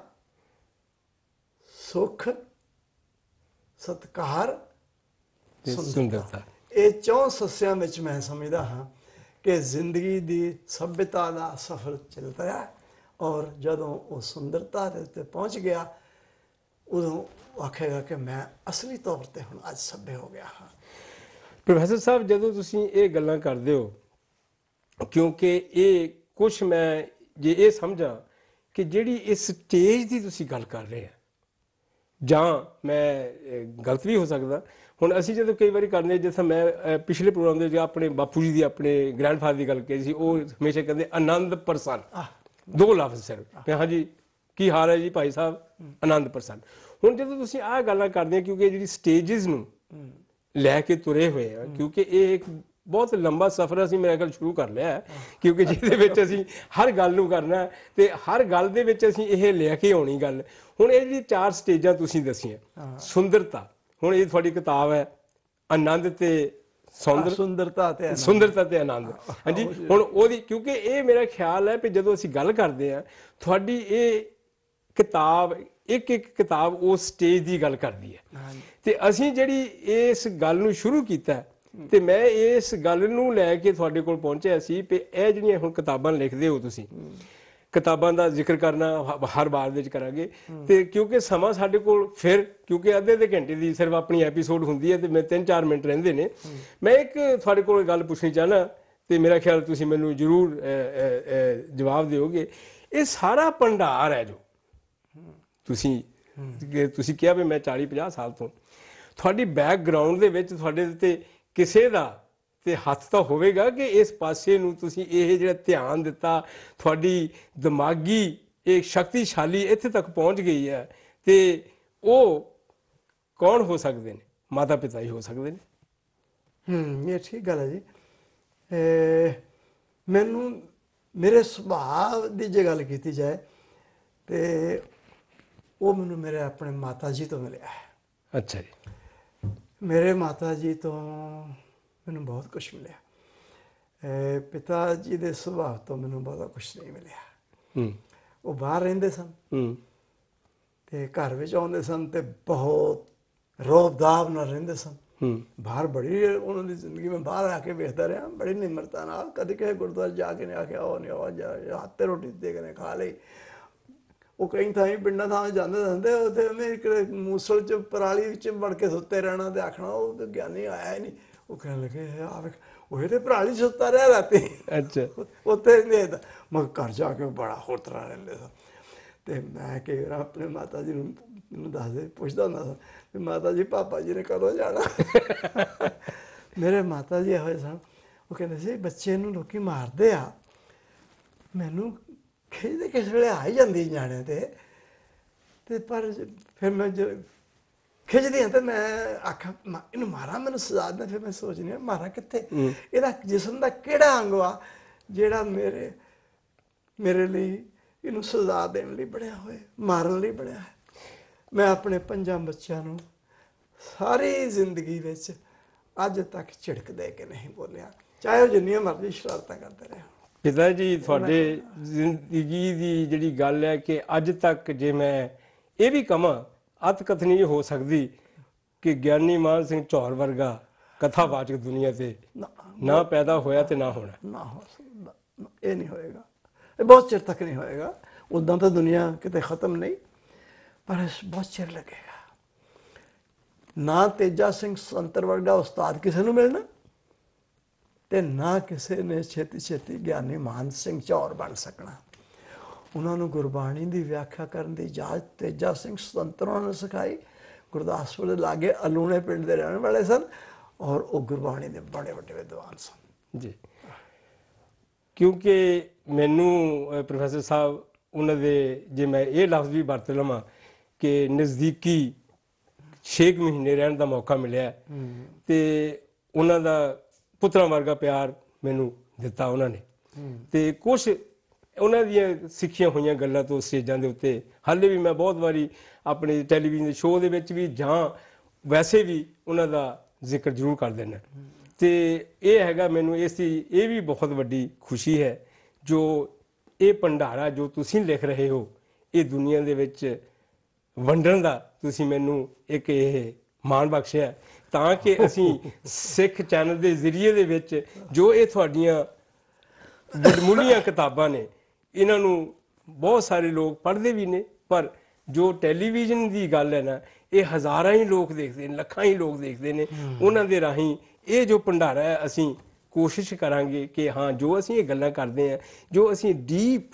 ਸੁੱਖ, ਸਤਿਕਾਰ, ਸੁੰਦਰਤਾ, ਇਹ ਚੌਂ ਸੱਸਿਆਂ ਵਿੱਚ ਮੈਂ ਸਮਝਦਾ ਹਾਂ ਕਿ ਜ਼ਿੰਦਗੀ ਦੀ ਸਭਿਅਤਾ ਦਾ ਸਫ਼ਰ ਚੱਲਦਾ ਹੈ। ਔਰ ਜਦੋਂ ਉਹ ਸੁੰਦਰਤਾ ਦੇ ਉੱਤੇ ਪਹੁੰਚ ਗਿਆ, ਉਦੋਂ ਆਖੇਗਾ ਕਿ ਮੈਂ ਅਸਲੀ ਤੌਰ 'ਤੇ ਹੁਣ ਅੱਜ ਸਭ्य ਹੋ ਗਿਆ ਹਾਂ। ਪ੍ਰੋਫੈਸਰ ਸਾਹਿਬ, ਜਦੋਂ ਤੁਸੀਂ ਇਹ ਗੱਲਾਂ ਕਰਦੇ ਹੋ, ਕਿਉਂਕਿ ਇਹ ਕੁਛ ਮੈਂ ਜੇ ਇਹ ਸਮਝਾਂ ਕਿ ਜਿਹੜੀ ਇਸ ਸਟੇਜ ਦੀ ਤੁਸੀਂ ਗੱਲ ਕਰ ਰਹੇ ਆ, ਜਾਂ ਮੈਂ ਗਲਤ ਵੀ ਹੋ ਸਕਦਾ, ਹੁਣ ਅਸੀਂ ਜਦੋਂ ਕਈ ਵਾਰੀ ਕਰਦੇ, ਜਿਸ ਤਰ੍ਹਾਂ ਮੈਂ ਪਿਛਲੇ ਪ੍ਰੋਗਰਾਮ ਦੇ ਵਿੱਚ ਆਪਣੇ ਬਾਪੂ ਜੀ ਦੀ, ਆਪਣੇ ਗ੍ਰੈਂਡਫਾਦਰ ਦੀ ਗੱਲ ਕਹੀ ਸੀ, ਉਹ ਹਮੇਸ਼ਾ ਕਹਿੰਦੇ ਆਨੰਦ ਪ੍ਰਸੰਨ, ਦੋ ਲਫ਼ਜ਼ ਸਿਰਫ। ਹਾਂਜੀ, ਕੀ ਹਾਲ ਹੈ ਜੀ ਭਾਈ ਸਾਹਿਬ, ਆਨੰਦ ਪ੍ਰਸੰਨ। ਹੁਣ ਜਦੋਂ ਤੁਸੀਂ ਆਹ ਗੱਲਾਂ ਕਰਦੇ ਹੋ, ਕਿਉਂਕਿ ਜਿਹੜੀ ਸਟੇਜਿਸ ਨੂੰ ਲੈ ਕੇ ਤੁਰੇ ਹੋਏ ਆ, ਕਿਉਂਕਿ ਇਹ ਇੱਕ ਬਹੁਤ ਲੰਬਾ ਸਫ਼ਰ ਅਸੀਂ ਮੇਰੇ ਖਿਆਲ ਸ਼ੁਰੂ ਕਰ ਲਿਆ ਹੈ, ਕਿਉਂਕਿ ਜਿਹਦੇ ਵਿੱਚ ਅਸੀਂ ਹਰ ਗੱਲ ਨੂੰ ਕਰਨਾ ਤੇ ਹਰ ਗੱਲ ਦੇ ਵਿੱਚ ਅਸੀਂ ਇਹ ਲੈ ਕੇ ਆਉਣੀ ਗੱਲ। ਹੁਣ ਇਹ ਜਿਹੜੀ 4 ਸਟੇਜਾਂ ਤੁਸੀਂ ਦੱਸੀਆਂ, ਸੁੰਦਰਤਾ, ਹੁਣ ਇਹ ਤੁਹਾਡੀ ਕਿਤਾਬ ਹੈ ਆਨੰਦ ਤੇ ਸੁੰਦਰਤਾ ਤੇ ਆਨੰਦ। ਹਾਂਜੀ, ਹੁਣ ਉਹਦੀ, ਕਿਉਂਕਿ ਇਹ ਮੇਰਾ ਖਿਆਲ ਹੈ ਵੀ ਜਦੋਂ ਅਸੀਂ ਗੱਲ ਕਰਦੇ ਹਾਂ, ਤੁਹਾਡੀ ਇਹ ਕਿਤਾਬ ਇੱਕ ਕਿਤਾਬ ਉਸ ਸਟੇਜ ਦੀ ਗੱਲ ਕਰਦੀ ਹੈ। ਤੇ ਅਸੀਂ ਜਿਹੜੀ ਇਸ ਗੱਲ ਨੂੰ ਸ਼ੁਰੂ ਕੀਤਾ, ਤੇ ਮੈਂ ਇਸ ਗੱਲ ਨੂੰ ਲੈ ਕੇ ਤੁਹਾਡੇ ਕੋਲ ਪਹੁੰਚਿਆ ਸੀ ਵੀ ਇਹ ਜਿਹੜੀਆਂ ਹੁਣ ਕਿਤਾਬਾਂ ਲਿਖਦੇ ਹੋ ਤੁਸੀਂ, ਕਿਤਾਬਾਂ ਦਾ ਜ਼ਿਕਰ ਕਰਨਾ ਹਰ ਵਾਰ ਦੇ ਵਿੱਚ ਕਰਾਂਗੇ, ਤੇ ਕਿਉਂਕਿ ਸਮਾਂ ਸਾਡੇ ਕੋਲ ਫਿਰ, ਕਿਉਂਕਿ ਅੱਧੇ ਘੰਟੇ ਦੀ ਸਿਰਫ ਆਪਣੀ ਐਪੀਸੋਡ ਹੁੰਦੀ ਹੈ ਤੇ ਮੈਂ 3-4 ਮਿੰਟ ਰਹਿੰਦੇ ਨੇ, ਮੈਂ ਇੱਕ ਤੁਹਾਡੇ ਕੋਲ ਗੱਲ ਪੁੱਛਣੀ ਚਾਹਨਾ, ਤੇ ਮੇਰਾ ਖਿਆਲ ਤੁਸੀਂ ਮੈਨੂੰ ਜ਼ਰੂਰ ਜਵਾਬ ਦਿਓਗੇ। ਇਹ ਸਾਰਾ ਭੰਡਾਰ ਹੈ ਜੋ ਤੁਸੀਂ ਕਿਹਾ ਵੀ ਮੈਂ 40-50 ਸਾਲ ਤੋਂ, ਤੁਹਾਡੀ ਬੈਕਗਰਾਊਂਡ ਦੇ ਵਿੱਚ ਤੁਹਾਡੇ ਉੱਤੇ ਕਿਸੇ ਦਾ ਤੇ ਹੱਥ ਤਾਂ ਹੋਵੇਗਾ ਕਿ ਇਸ ਪਾਸੇ ਨੂੰ ਤੁਸੀਂ ਇਹ ਜਿਹੜਾ ਧਿਆਨ ਦਿੱਤਾ, ਤੁਹਾਡੀ ਦਿਮਾਗੀ ਇਹ ਸ਼ਕਤੀਸ਼ਾਲੀ ਇੱਥੇ ਤੱਕ ਪਹੁੰਚ ਗਈ ਹੈ, ਤੇ ਉਹ ਕੌਣ ਹੋ ਸਕਦੇ ਨੇ? ਮਾਤਾ ਪਿਤਾ ਹੀ ਹੋ ਸਕਦੇ ਨੇ। ਇਹ ਠੀਕ ਗੱਲ ਹੈ ਜੀ। ਮੈਨੂੰ ਮੇਰੇ ਸੁਭਾਅ ਦੀ ਜੇ ਗੱਲ ਕੀਤੀ ਜਾਏ, ਤੇ ਉਹ ਮੈਨੂੰ ਮੇਰੇ ਆਪਣੇ ਮਾਤਾ ਜੀ ਤੋਂ ਮਿਲਿਆ ਹੈ। ਅੱਛਾ ਜੀ। ਮੇਰੇ ਮਾਤਾ ਜੀ ਤੋਂ ਮੈਨੂੰ ਬਹੁਤ ਕੁਛ ਮਿਲਿਆ। ਪਿਤਾ ਜੀ ਦੇ ਸੁਭਾਅ ਤੋਂ ਮੈਨੂੰ ਬਹੁਤਾ ਕੁਛ ਨਹੀਂ ਮਿਲਿਆ। ਉਹ ਬਾਹਰ ਰਹਿੰਦੇ ਸਨ, ਤੇ ਘਰ ਵਿੱਚ ਆਉਂਦੇ ਸਨ ਤੇ ਬਹੁਤ ਰੋਬ-ਦਾਬ ਨਾਲ ਰਹਿੰਦੇ ਸਨ। ਬਾਹਰ ਬੜੀ ਉਹਨਾਂ ਦੀ ਜ਼ਿੰਦਗੀ ਮੈਂ ਬਾਹਰ ਆ ਕੇ ਵੇਖਦਾ ਰਿਹਾ, ਬੜੀ ਨਿਮਰਤਾ ਨਾਲ। ਕਦੇ ਕਿਸੇ ਗੁਰਦੁਆਰੇ ਜਾ ਕੇ ਨਹੀਂ ਆਖਿਆ ਉਹ ਨਹੀਂ ਉਹ ਜਾ ਹੱਥ 'ਤੇ ਰੋਟੀ ਦੇ ਕੇ ਖਾ ਲਈ। ਉਹ ਕਈ ਥਾਈਂ ਪਿੰਡਾਂ ਥਾਂ ਜਾਂਦੇ ਜਾਂਦੇ ਉੱਥੇ ਉਹਨੇ ਮੂਸਲ 'ਚ ਪਰਾਲੀ ਵਿੱਚ ਵੜ ਕੇ ਸੁੱਤੇ ਰਹਿਣਾ ਤੇ ਆਖਣਾ ਉਹ ਤਾਂ ਗਿਆਨੀ ਆਇਆ ਹੀ ਨਹੀਂ। ਉਹ ਕਹਿਣ ਲੱਗੇ ਆ ਵੇਖ ਉਹ ਤੇ ਪਰਾਲੀ 'ਚ ਸੁੱਤਾ ਰਿਹਾ ਰਾਤੀ। ਅੱਛਾ। ਉੱਥੇ ਨਹੀਂ ਤਾਂ ਮਗਰ ਘਰ ਜਾ ਕੇ ਬੜਾ ਹੋਰ ਤਰ੍ਹਾਂ ਰਹਿੰਦੇ ਸਨ। ਅਤੇ ਮੈਂ ਕਈ ਵਾਰ ਆਪਣੇ ਮਾਤਾ ਜੀ ਨੂੰ ਮੈਨੂੰ ਦੱਸਦੇ ਪੁੱਛਦਾ ਹੁੰਦਾ ਸਾਂ ਵੀ ਮਾਤਾ ਜੀ ਪਾਪਾ ਜੀ ਨੇ ਕਦੋਂ ਜਾਣਾ। ਮੇਰੇ ਮਾਤਾ ਜੀ ਇਹੋ ਜਿਹੇ ਸਨ, ਉਹ ਕਹਿੰਦੇ ਸੀ ਬੱਚੇ ਨੂੰ ਲੋਕ ਮਾਰਦੇ ਆ, ਮੈਨੂੰ ਖਿੱਚਦੇ ਕਿਸ ਵੇਲੇ ਆ ਹੀ ਜਾਂਦੀ ਨਿਆਣਿਆਂ 'ਤੇ ਪਰ ਫਿਰ ਮੈਂ ਖਿੱਚਦੀ ਹਾਂ ਤਾਂ ਮੈਂ ਆਖਾਂ ਇਹਨੂੰ ਮਾਰਾਂ, ਮੈਨੂੰ ਸਜ਼ਾ ਦਿੰਦਾ। ਫਿਰ ਮੈਂ ਸੋਚਦੀ ਹਾਂ ਮਾਰਾਂ ਕਿੱਥੇ, ਇਹਦਾ ਜਿਸਮ ਦਾ ਕਿਹੜਾ ਅੰਗ ਆ ਜਿਹੜਾ ਮੇਰੇ ਲਈ ਇਹਨੂੰ ਸਜ਼ਾ ਦੇਣ ਲਈ ਬਣਿਆ ਹੋਇਆ, ਮਾਰਨ ਲਈ ਬਣਿਆ ਹੈ। ਮੈਂ ਆਪਣੇ 5 ਬੱਚਿਆਂ ਨੂੰ ਸਾਰੀ ਜ਼ਿੰਦਗੀ ਵਿੱਚ ਅੱਜ ਤੱਕ ਝਿੜਕ ਦੇ ਕੇ ਨਹੀਂ ਬੋਲਿਆ, ਚਾਹੇ ਉਹ ਜਿੰਨੀਆਂ ਮਰਜ਼ੀ ਸ਼ਰਾਰਤਾਂ ਕਰਦੇ ਰਹੇ। ਪਿਤਾ ਜੀ ਤੁਹਾਡੇ ਜ਼ਿੰਦਗੀ ਦੀ ਜਿਹੜੀ ਗੱਲ ਹੈ ਕਿ ਅੱਜ ਤੱਕ ਜੇ ਮੈਂ ਇਹ ਵੀ ਕਹਾਂ ਅਤ ਕਥਨੀ ਹੋ ਸਕਦੀ ਕਿ ਗਿਆਨੀ ਮਾਨ ਸਿੰਘ ਝੌਰ ਵਰਗਾ ਕਥਾਵਾਚਕ ਦੁਨੀਆ ਤੇ ਨਾ ਪੈਦਾ ਹੋਇਆ ਤੇ ਨਾ ਹੋਣਾ, ਨਾ ਹੋ ਸਕਦਾ, ਇਹ ਨਹੀਂ ਹੋਏਗਾ, ਇਹ ਬਹੁਤ ਚਿਰ ਤੱਕ ਨਹੀਂ ਹੋਏਗਾ। ਉੱਦਾਂ ਤਾਂ ਦੁਨੀਆ ਕਿਤੇ ਖਤਮ ਨਹੀਂ, ਪਰ ਬਹੁਤ ਚਿਰ ਲੱਗੇਗਾ। ਨਾ ਤੇਜਾ ਸਿੰਘ ਸੰਤਰ ਵਰਗਾ ਉਸਤਾਦ ਕਿਸੇ ਨੂੰ ਮਿਲਣਾ ਤੇ ਨਾ ਕਿਸੇ ਨੇ ਛੇਤੀ ਛੇਤੀ ਗਿਆਨੀ ਮਾਨ ਸਿੰਘ ਝੌਰ ਬਣ ਸਕਣਾ। ਉਹਨਾਂ ਨੂੰ ਗੁਰਬਾਣੀ ਦੀ ਵਿਆਖਿਆ ਕਰਨ ਦੀ ਇਜਾਜ਼ਤ ਤੇਜਾ ਸਿੰਘ ਸੰਤਰਾਂ ਨੇ ਸਿਖਾਈ। ਗੁਰਦਾਸਪੁਰ ਦੇ ਲਾਗੇ ਅਲੂਣੇ ਪਿੰਡ ਦੇ ਰਹਿਣ ਵਾਲੇ ਸਨ ਔਰ ਉਹ ਗੁਰਬਾਣੀ ਦੇ ਬੜੇ ਵੱਡੇ ਵਿਦਵਾਨ ਸਨ ਜੀ। ਕਿਉਂਕਿ ਮੈਨੂੰ ਪ੍ਰੋਫੈਸਰ ਸਾਹਿਬ ਉਹਨਾਂ ਦੇ ਜੇ ਮੈਂ ਇਹ ਲਫ਼ਜ਼ ਵੀ ਵਰਤ ਲਵਾਂ ਕਿ ਨਜ਼ਦੀਕੀ 6 ਮਹੀਨੇ ਰਹਿਣ ਦਾ ਮੌਕਾ ਮਿਲਿਆ ਤੇ ਉਹਨਾਂ ਦਾ ਪੁੱਤਰਾਂ ਵਰਗਾ ਪਿਆਰ ਮੈਨੂੰ ਦਿੱਤਾ ਉਹਨਾਂ ਨੇ ਤੇ ਕੁਛ ਉਹਨਾਂ ਦੀਆਂ ਸਿੱਖੀਆਂ ਹੋਈਆਂ ਗੱਲਾਂ ਤੋਂ ਸਟੇਜਾਂ ਦੇ ਉੱਤੇ ਹਾਲੇ ਵੀ ਮੈਂ ਬਹੁਤ ਵਾਰੀ ਆਪਣੇ ਟੈਲੀਵਿਜ਼ਨ ਦੇ ਸ਼ੋਅ ਦੇ ਵਿੱਚ ਵੀ ਜਾਂ ਵੈਸੇ ਵੀ ਉਹਨਾਂ ਦਾ ਜ਼ਿਕਰ ਜ਼ਰੂਰ ਕਰ ਦਿੰਦਾ ਤੇ ਇਹ ਹੈਗਾ ਮੈਨੂੰ ਇਸ ਦੀ ਇਹ ਵੀ ਬਹੁਤ ਵੱਡੀ ਖੁਸ਼ੀ ਹੈ ਜੋ ਇਹ ਭੰਡਾਰਾ ਜੋ ਤੁਸੀਂ ਲਿਖ ਰਹੇ ਹੋ ਇਹ ਦੁਨੀਆ ਦੇ ਵਿੱਚ ਵੰਡਣ ਦਾ ਤੁਸੀਂ ਮੈਨੂੰ ਇੱਕ ਇਹ ਮਾਣ ਬਖਸ਼ਿਆ ਤਾਂ ਕਿ ਅਸੀਂ ਸਿੱਖ ਚੈਨਲ ਦੇ ਜ਼ਰੀਏ ਦੇ ਵਿੱਚ ਜੋ ਇਹ ਤੁਹਾਡੀਆਂ ਵਡਮੁੱਲੀਆਂ ਕਿਤਾਬਾਂ ਨੇ ਇਹਨਾਂ ਨੂੰ ਬਹੁਤ ਸਾਰੇ ਲੋਕ ਪੜ੍ਹਦੇ ਵੀ ਨੇ, ਪਰ ਜੋ ਟੈਲੀਵਿਜ਼ਨ ਦੀ ਗੱਲ ਹੈ ਨਾ ਇਹ ਹਜ਼ਾਰਾਂ ਹੀ ਲੋਕ ਦੇਖਦੇ ਨੇ, ਲੱਖਾਂ ਹੀ ਲੋਕ ਦੇਖਦੇ ਨੇ। ਉਹਨਾਂ ਦੇ ਰਾਹੀਂ ਇਹ ਜੋ ਭੰਡਾਰਾ ਹੈ ਅਸੀਂ ਕੋਸ਼ਿਸ਼ ਕਰਾਂਗੇ ਕਿ ਹਾਂ ਜੋ ਅਸੀਂ ਇਹ ਗੱਲਾਂ ਕਰਦੇ ਹਾਂ, ਜੋ ਅਸੀਂ ਡੀਪ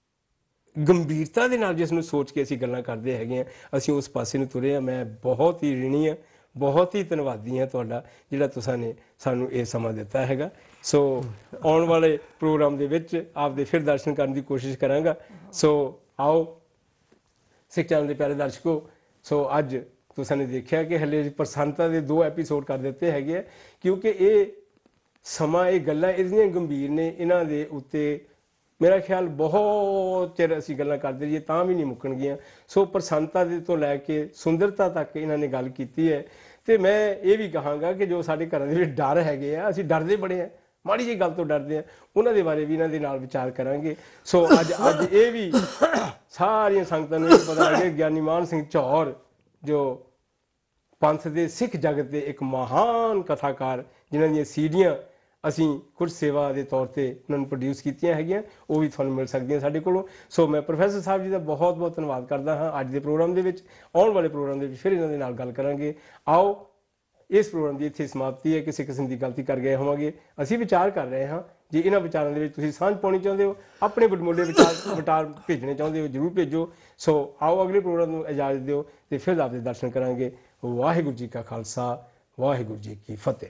ਗੰਭੀਰਤਾ ਦੇ ਨਾਲ ਜਿਸ ਨੂੰ ਸੋਚ ਕੇ ਅਸੀਂ ਗੱਲਾਂ ਕਰਦੇ ਹੈਗੇ ਹਾਂ, ਅਸੀਂ ਉਸ ਪਾਸੇ ਨੂੰ ਤੁਰੇ ਹਾਂ। ਮੈਂ ਬਹੁਤ ਹੀ ਰਿਣੀ ਹਾਂ, ਬਹੁਤ ਹੀ ਧੰਨਵਾਦੀ ਹਾਂ ਤੁਹਾਡਾ ਜਿਹੜਾ ਤੁਸੀਂ ਨੇ ਸਾਨੂੰ ਇਹ ਸਮਾਂ ਦਿੱਤਾ ਹੈਗਾ। ਸੋ ਆਉਣ ਵਾਲੇ ਪ੍ਰੋਗਰਾਮ ਦੇ ਵਿੱਚ ਆਪਦੇ ਫਿਰ ਦਰਸ਼ਨ ਕਰਨ ਦੀ ਕੋਸ਼ਿਸ਼ ਕਰਾਂਗਾ। ਸੋ ਆਓ ਸਿੱਖ ਚੈਨਲ ਦੇ ਪਿਆਰੇ ਦਰਸ਼ਕੋ, ਸੋ ਅੱਜ ਤੁਸੀਂ ਨੇ ਦੇਖਿਆ ਕਿ ਹਲੇ ਪ੍ਰਸੰਨਤਾ ਦੇ 2 ਐਪੀਸੋਡ ਕਰ ਦਿੱਤੇ ਹੈਗੇ ਆ ਕਿਉਂਕਿ ਇਹ ਸਮਾਂ ਇਹ ਗੱਲਾਂ ਇੰਨੀਆਂ ਗੰਭੀਰ ਨੇ, ਇਹਨਾਂ ਦੇ ਉੱਤੇ ਮੇਰਾ ਖਿਆਲ ਬਹੁਤ ਚਿਰ ਅਸੀਂ ਗੱਲਾਂ ਕਰਦੇ ਰਹੀਏ ਤਾਂ ਵੀ ਨਹੀਂ ਮੁੱਕਣਗੀਆਂ। ਸੋ ਪ੍ਰਸੰਨਤਾ ਦੇ ਤੋਂ ਲੈ ਕੇ ਸੁੰਦਰਤਾ ਤੱਕ ਇਹਨਾਂ ਨੇ ਗੱਲ ਕੀਤੀ ਹੈ ਤੇ ਮੈਂ ਇਹ ਵੀ ਕਹਾਂਗਾ ਕਿ ਜੋ ਸਾਡੇ ਘਰਾਂ ਦੇ ਵਿੱਚ ਡਰ ਹੈਗੇ ਆ, ਅਸੀਂ ਡਰਦੇ ਬੜੇ ਆ, ਮਾੜੀ ਜਿਹੀ ਗੱਲ ਤੋਂ ਡਰਦੇ ਆ, ਉਹਨਾਂ ਦੇ ਬਾਰੇ ਵੀ ਇਹਨਾਂ ਦੇ ਨਾਲ ਵਿਚਾਰ ਕਰਾਂਗੇ। ਸੋ ਅੱਜ ਇਹ ਵੀ ਸਾਰੀਆਂ ਸੰਗਤਾਂ ਨੂੰ ਪਤਾ ਲੱਗੇ ਗਿਆਨੀ ਮਾਨ ਸਿੰਘ ਝੌਰ ਜੋ ਪੰਥ ਦੇ ਸਿੱਖ ਜਗਤ ਦੇ ਇੱਕ ਮਹਾਨ ਕਥਾਕਾਰ ਜਿਨ੍ਹਾਂ ਦੀਆਂ ਸੀਡੀਆਂ ਅਸੀਂ ਕੁਝ ਸੇਵਾ ਦੇ ਤੌਰ ਤੇ ਉਹਨਾਂ ਨੂੰ ਪ੍ਰੋਡਿਊਸ ਕੀਤੀਆਂ ਹੈਗੀਆਂ, ਉਹ ਵੀ ਤੁਹਾਨੂੰ ਮਿਲ ਸਕਦੀਆਂ ਸਾਡੇ ਕੋਲੋਂ। ਸੋ ਮੈਂ ਪ੍ਰੋਫੈਸਰ ਸਾਹਿਬ ਜੀ ਦਾ ਬਹੁਤ ਬਹੁਤ ਧੰਨਵਾਦ ਕਰਦਾ ਹਾਂ ਅੱਜ ਦੇ ਪ੍ਰੋਗਰਾਮ ਦੇ ਵਿੱਚ। ਆਉਣ ਵਾਲੇ ਪ੍ਰੋਗਰਾਮ ਦੇ ਵਿੱਚ ਫਿਰ ਇਹਨਾਂ ਦੇ ਨਾਲ ਗੱਲ ਕਰਾਂਗੇ। ਆਓ ਇਸ ਪ੍ਰੋਗਰਾਮ ਦੀ ਇੱਥੇ ਸਮਾਪਤੀ ਹੈ। ਕਿਸੇ ਕਿਸਮ ਦੀ ਗਲਤੀ ਕਰ ਗਏ ਹੋਵਾਂਗੇ, ਅਸੀਂ ਵਿਚਾਰ ਕਰ ਰਹੇ ਹਾਂ। ਜੇ ਇਹਨਾਂ ਵਿਚਾਰਾਂ ਦੇ ਵਿੱਚ ਤੁਸੀਂ ਸਾਂਝ ਪਾਉਣੀ ਚਾਹੁੰਦੇ ਹੋ, ਆਪਣੇ ਵਡਮੁੱਲੇ ਵਿਚਾਰ ਭੇਜਣੇ ਚਾਹੁੰਦੇ ਹੋ, ਜ਼ਰੂਰ ਭੇਜੋ। ਸੋ ਆਓ ਅਗਲੇ ਪ੍ਰੋਗਰਾਮ ਨੂੰ ਇਜਾਜ਼ਤ ਦਿਓ ਤੇ ਫਿਰ ਆਪਦੇ ਦਰਸ਼ਨ ਕਰਾਂਗੇ। ਵਾਹਿਗੁਰੂ ਜੀ ਕਾ ਖਾਲਸਾ, ਵਾਹਿਗੁਰੂ ਜੀ ਕੀ ਫਤਿਹ।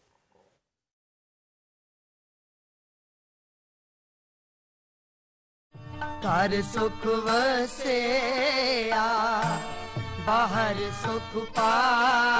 ਘਰ ਸੁਖ ਵਸਿਆ ਬਾਹਰ ਸੁਖ ਪਾਇਆ।